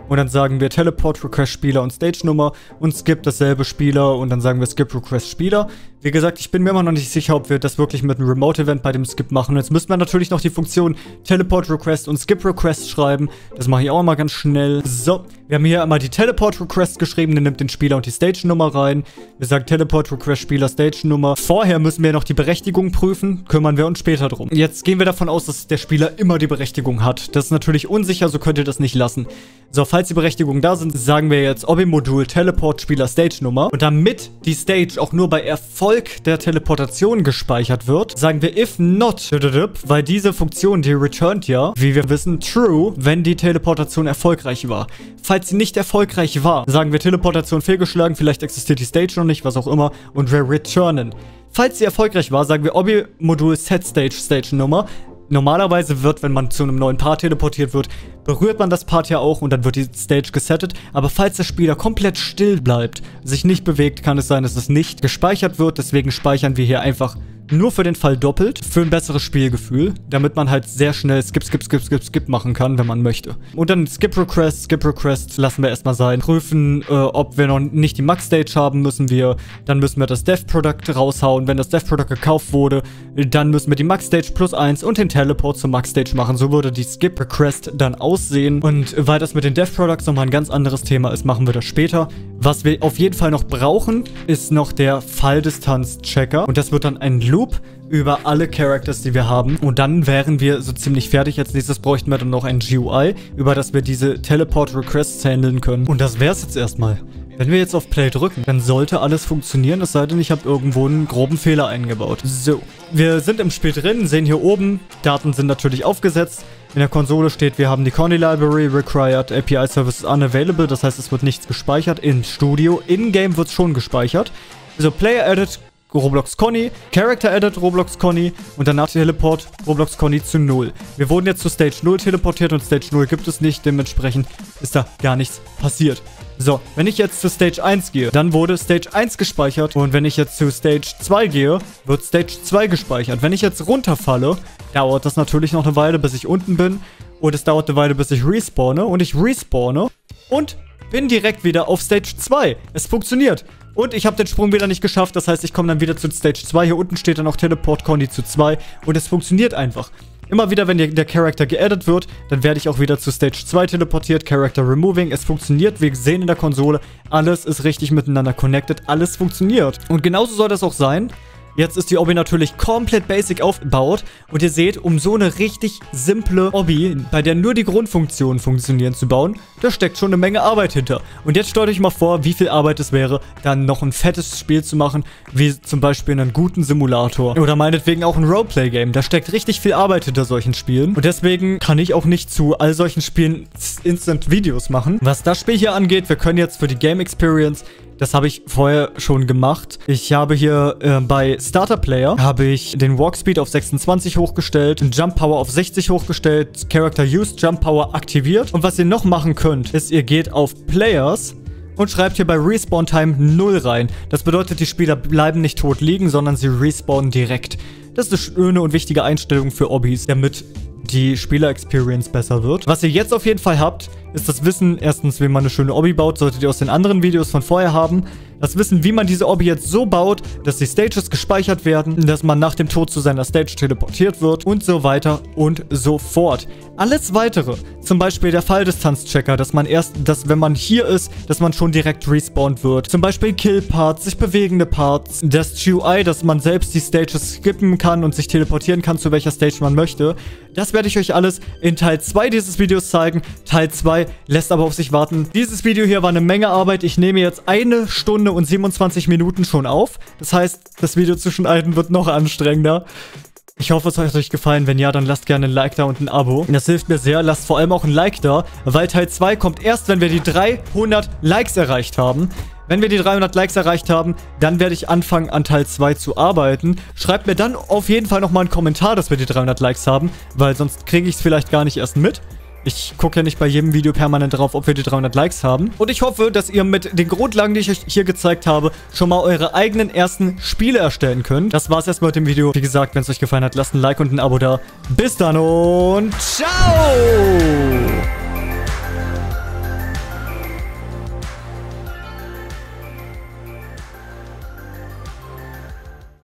und dann sagen wir Teleport Request Spieler und Stage Nummer und Skip dasselbe Spieler und dann sagen wir Skip Request Spieler. Wie gesagt, ich bin mir immer noch nicht sicher, ob wir das wirklich mit einem Remote-Event bei dem Skip machen. Jetzt müssten wir natürlich noch die Funktion Teleport Request und Skip Request schreiben. Das mache ich auch mal ganz schnell. So, wir haben hier einmal die Teleport Request geschrieben. Der nimmt den Spieler und die Stage-Nummer rein. Wir sagen Teleport Request Spieler Stage-Nummer. Vorher müssen wir noch die Berechtigung prüfen. Kümmern wir uns später drum. Jetzt gehen wir davon aus, dass der Spieler immer die Berechtigung hat. Das ist natürlich unsicher, so könnt ihr das nicht lassen. So, falls die Berechtigungen da sind, sagen wir jetzt Obby-Modul Teleport Spieler Stage-Nummer. Und damit die Stage auch nur bei Erfolg der Teleportation gespeichert wird, sagen wir if not, weil diese Funktion, die returnt ja, wie wir wissen, true, wenn die Teleportation erfolgreich war. Falls sie nicht erfolgreich war, sagen wir Teleportation fehlgeschlagen, vielleicht existiert die Stage noch nicht, was auch immer, und wir returnen. Falls sie erfolgreich war, sagen wir Obby-Modul Set Stage Nummer. Normalerweise wird, wenn man zu einem neuen Part teleportiert wird, berührt man das Part ja auch und dann wird die Stage gesettet. Aber falls der Spieler komplett still bleibt, sich nicht bewegt, kann es sein, dass es nicht gespeichert wird. Deswegen speichern wir hier einfach nur für den Fall doppelt, für ein besseres Spielgefühl, damit man halt sehr schnell Skip machen kann, wenn man möchte. Und dann Skip Request lassen wir erstmal sein. Prüfen, ob wir noch nicht die Max Stage haben, dann müssen wir das Dev Product raushauen. Wenn das Dev Product gekauft wurde, dann müssen wir die Max Stage plus 1 und den Teleport zur Max Stage machen. So würde die Skip Request dann aussehen. Und weil das mit den Dev Products nochmal ein ganz anderes Thema ist, machen wir das später. Was wir auf jeden Fall noch brauchen, ist noch der Falldistanz-Checker. Und das wird dann ein Loop über alle Characters, die wir haben. Und dann wären wir so ziemlich fertig. Als nächstes bräuchten wir dann noch ein GUI, über das wir diese Teleport-Requests handeln können. Und das wäre es jetzt erstmal. Wenn wir jetzt auf Play drücken, dann sollte alles funktionieren, es sei denn, ich habe irgendwo einen groben Fehler eingebaut. So, wir sind im Spiel drin, sehen hier oben, Daten sind natürlich aufgesetzt. In der Konsole steht, wir haben die Conny Library required, API Services unavailable, das heißt, es wird nichts gespeichert. In Studio, in-game wird es schon gespeichert. Also Player Edit, Roblox Conny, Character Edit, Roblox Conny und danach Teleport Roblox Conny zu 0. Wir wurden jetzt zu Stage 0 teleportiert und Stage 0 gibt es nicht, dementsprechend ist da gar nichts passiert. So, wenn ich jetzt zu Stage 1 gehe, dann wurde Stage 1 gespeichert und wenn ich jetzt zu Stage 2 gehe, wird Stage 2 gespeichert. Wenn ich jetzt runterfalle, dauert das natürlich noch eine Weile, bis ich unten bin und es dauert eine Weile, bis ich respawne und ich respawne und bin direkt wieder auf Stage 2. Es funktioniert. Und ich habe den Sprung wieder nicht geschafft, das heißt, ich komme dann wieder zu Stage 2. Hier unten steht dann auch Teleport Conny zu 2 und es funktioniert einfach. Immer wieder, wenn der Charakter geaddet wird, dann werde ich auch wieder zu Stage 2 teleportiert. Character Removing. Es funktioniert. Wir sehen in der Konsole, alles ist richtig miteinander connected. Alles funktioniert. Und genauso soll das auch sein. Jetzt ist die Obby natürlich komplett basic aufgebaut. Und ihr seht, um so eine richtig simple Obby, bei der nur die Grundfunktionen funktionieren, zu bauen, da steckt schon eine Menge Arbeit hinter. Und jetzt stellt euch mal vor, wie viel Arbeit es wäre, dann noch ein fettes Spiel zu machen, wie zum Beispiel einen guten Simulator. Oder meinetwegen auch ein Roleplay-Game. Da steckt richtig viel Arbeit hinter solchen Spielen. Und deswegen kann ich auch nicht zu all solchen Spielen Instant-Videos machen. Was das Spiel hier angeht, wir können jetzt für die Game Experience... Das habe ich vorher schon gemacht. Ich habe hier bei Starter Player habe ich den Walk Speed auf 26 hochgestellt, den Jump Power auf 60 hochgestellt, Character Used Jump Power aktiviert. Und was ihr noch machen könnt, ist, ihr geht auf Players und schreibt hier bei Respawn Time 0 rein. Das bedeutet, die Spieler bleiben nicht tot liegen, sondern sie respawnen direkt. Das ist eine schöne und wichtige Einstellung für Obbys, damit die Spieler-Experience besser wird. Was ihr jetzt auf jeden Fall habt, ist das Wissen, erstens, wie man eine schöne Obby baut, solltet ihr aus den anderen Videos von vorher haben. Das Wissen, wie man diese Obby jetzt so baut, dass die Stages gespeichert werden, dass man nach dem Tod zu seiner Stage teleportiert wird und so weiter und so fort. Alles Weitere, zum Beispiel der Falldistanz-Checker, dass wenn man hier ist, dass man schon direkt respawnt wird. Zum Beispiel Kill-Parts, sich bewegende Parts, das GUI, dass man selbst die Stages skippen kann und sich teleportieren kann, zu welcher Stage man möchte. Das werde ich euch alles in Teil 2 dieses Videos zeigen. Teil 2 lässt aber auf sich warten. Dieses Video hier war eine Menge Arbeit. Ich nehme jetzt 1 Stunde und 27 Minuten schon auf. Das heißt, das Video zu schneiden wird noch anstrengender. Ich hoffe, es hat euch gefallen. Wenn ja, dann lasst gerne ein Like da und ein Abo. Das hilft mir sehr. Lasst vor allem auch ein Like da, weil Teil 2 kommt erst, wenn wir die 300 Likes erreicht haben. Wenn wir die 300 Likes erreicht haben, dann werde ich anfangen, an Teil 2 zu arbeiten. Schreibt mir dann auf jeden Fall nochmal einen Kommentar, dass wir die 300 Likes haben, weil sonst kriege ich es vielleicht gar nicht erst mit. Ich gucke ja nicht bei jedem Video permanent drauf, ob wir die 300 Likes haben. Und ich hoffe, dass ihr mit den Grundlagen, die ich euch hier gezeigt habe, schon mal eure eigenen ersten Spiele erstellen könnt. Das war's erstmal mit dem Video. Wie gesagt, wenn es euch gefallen hat, lasst ein Like und ein Abo da. Bis dann und ciao!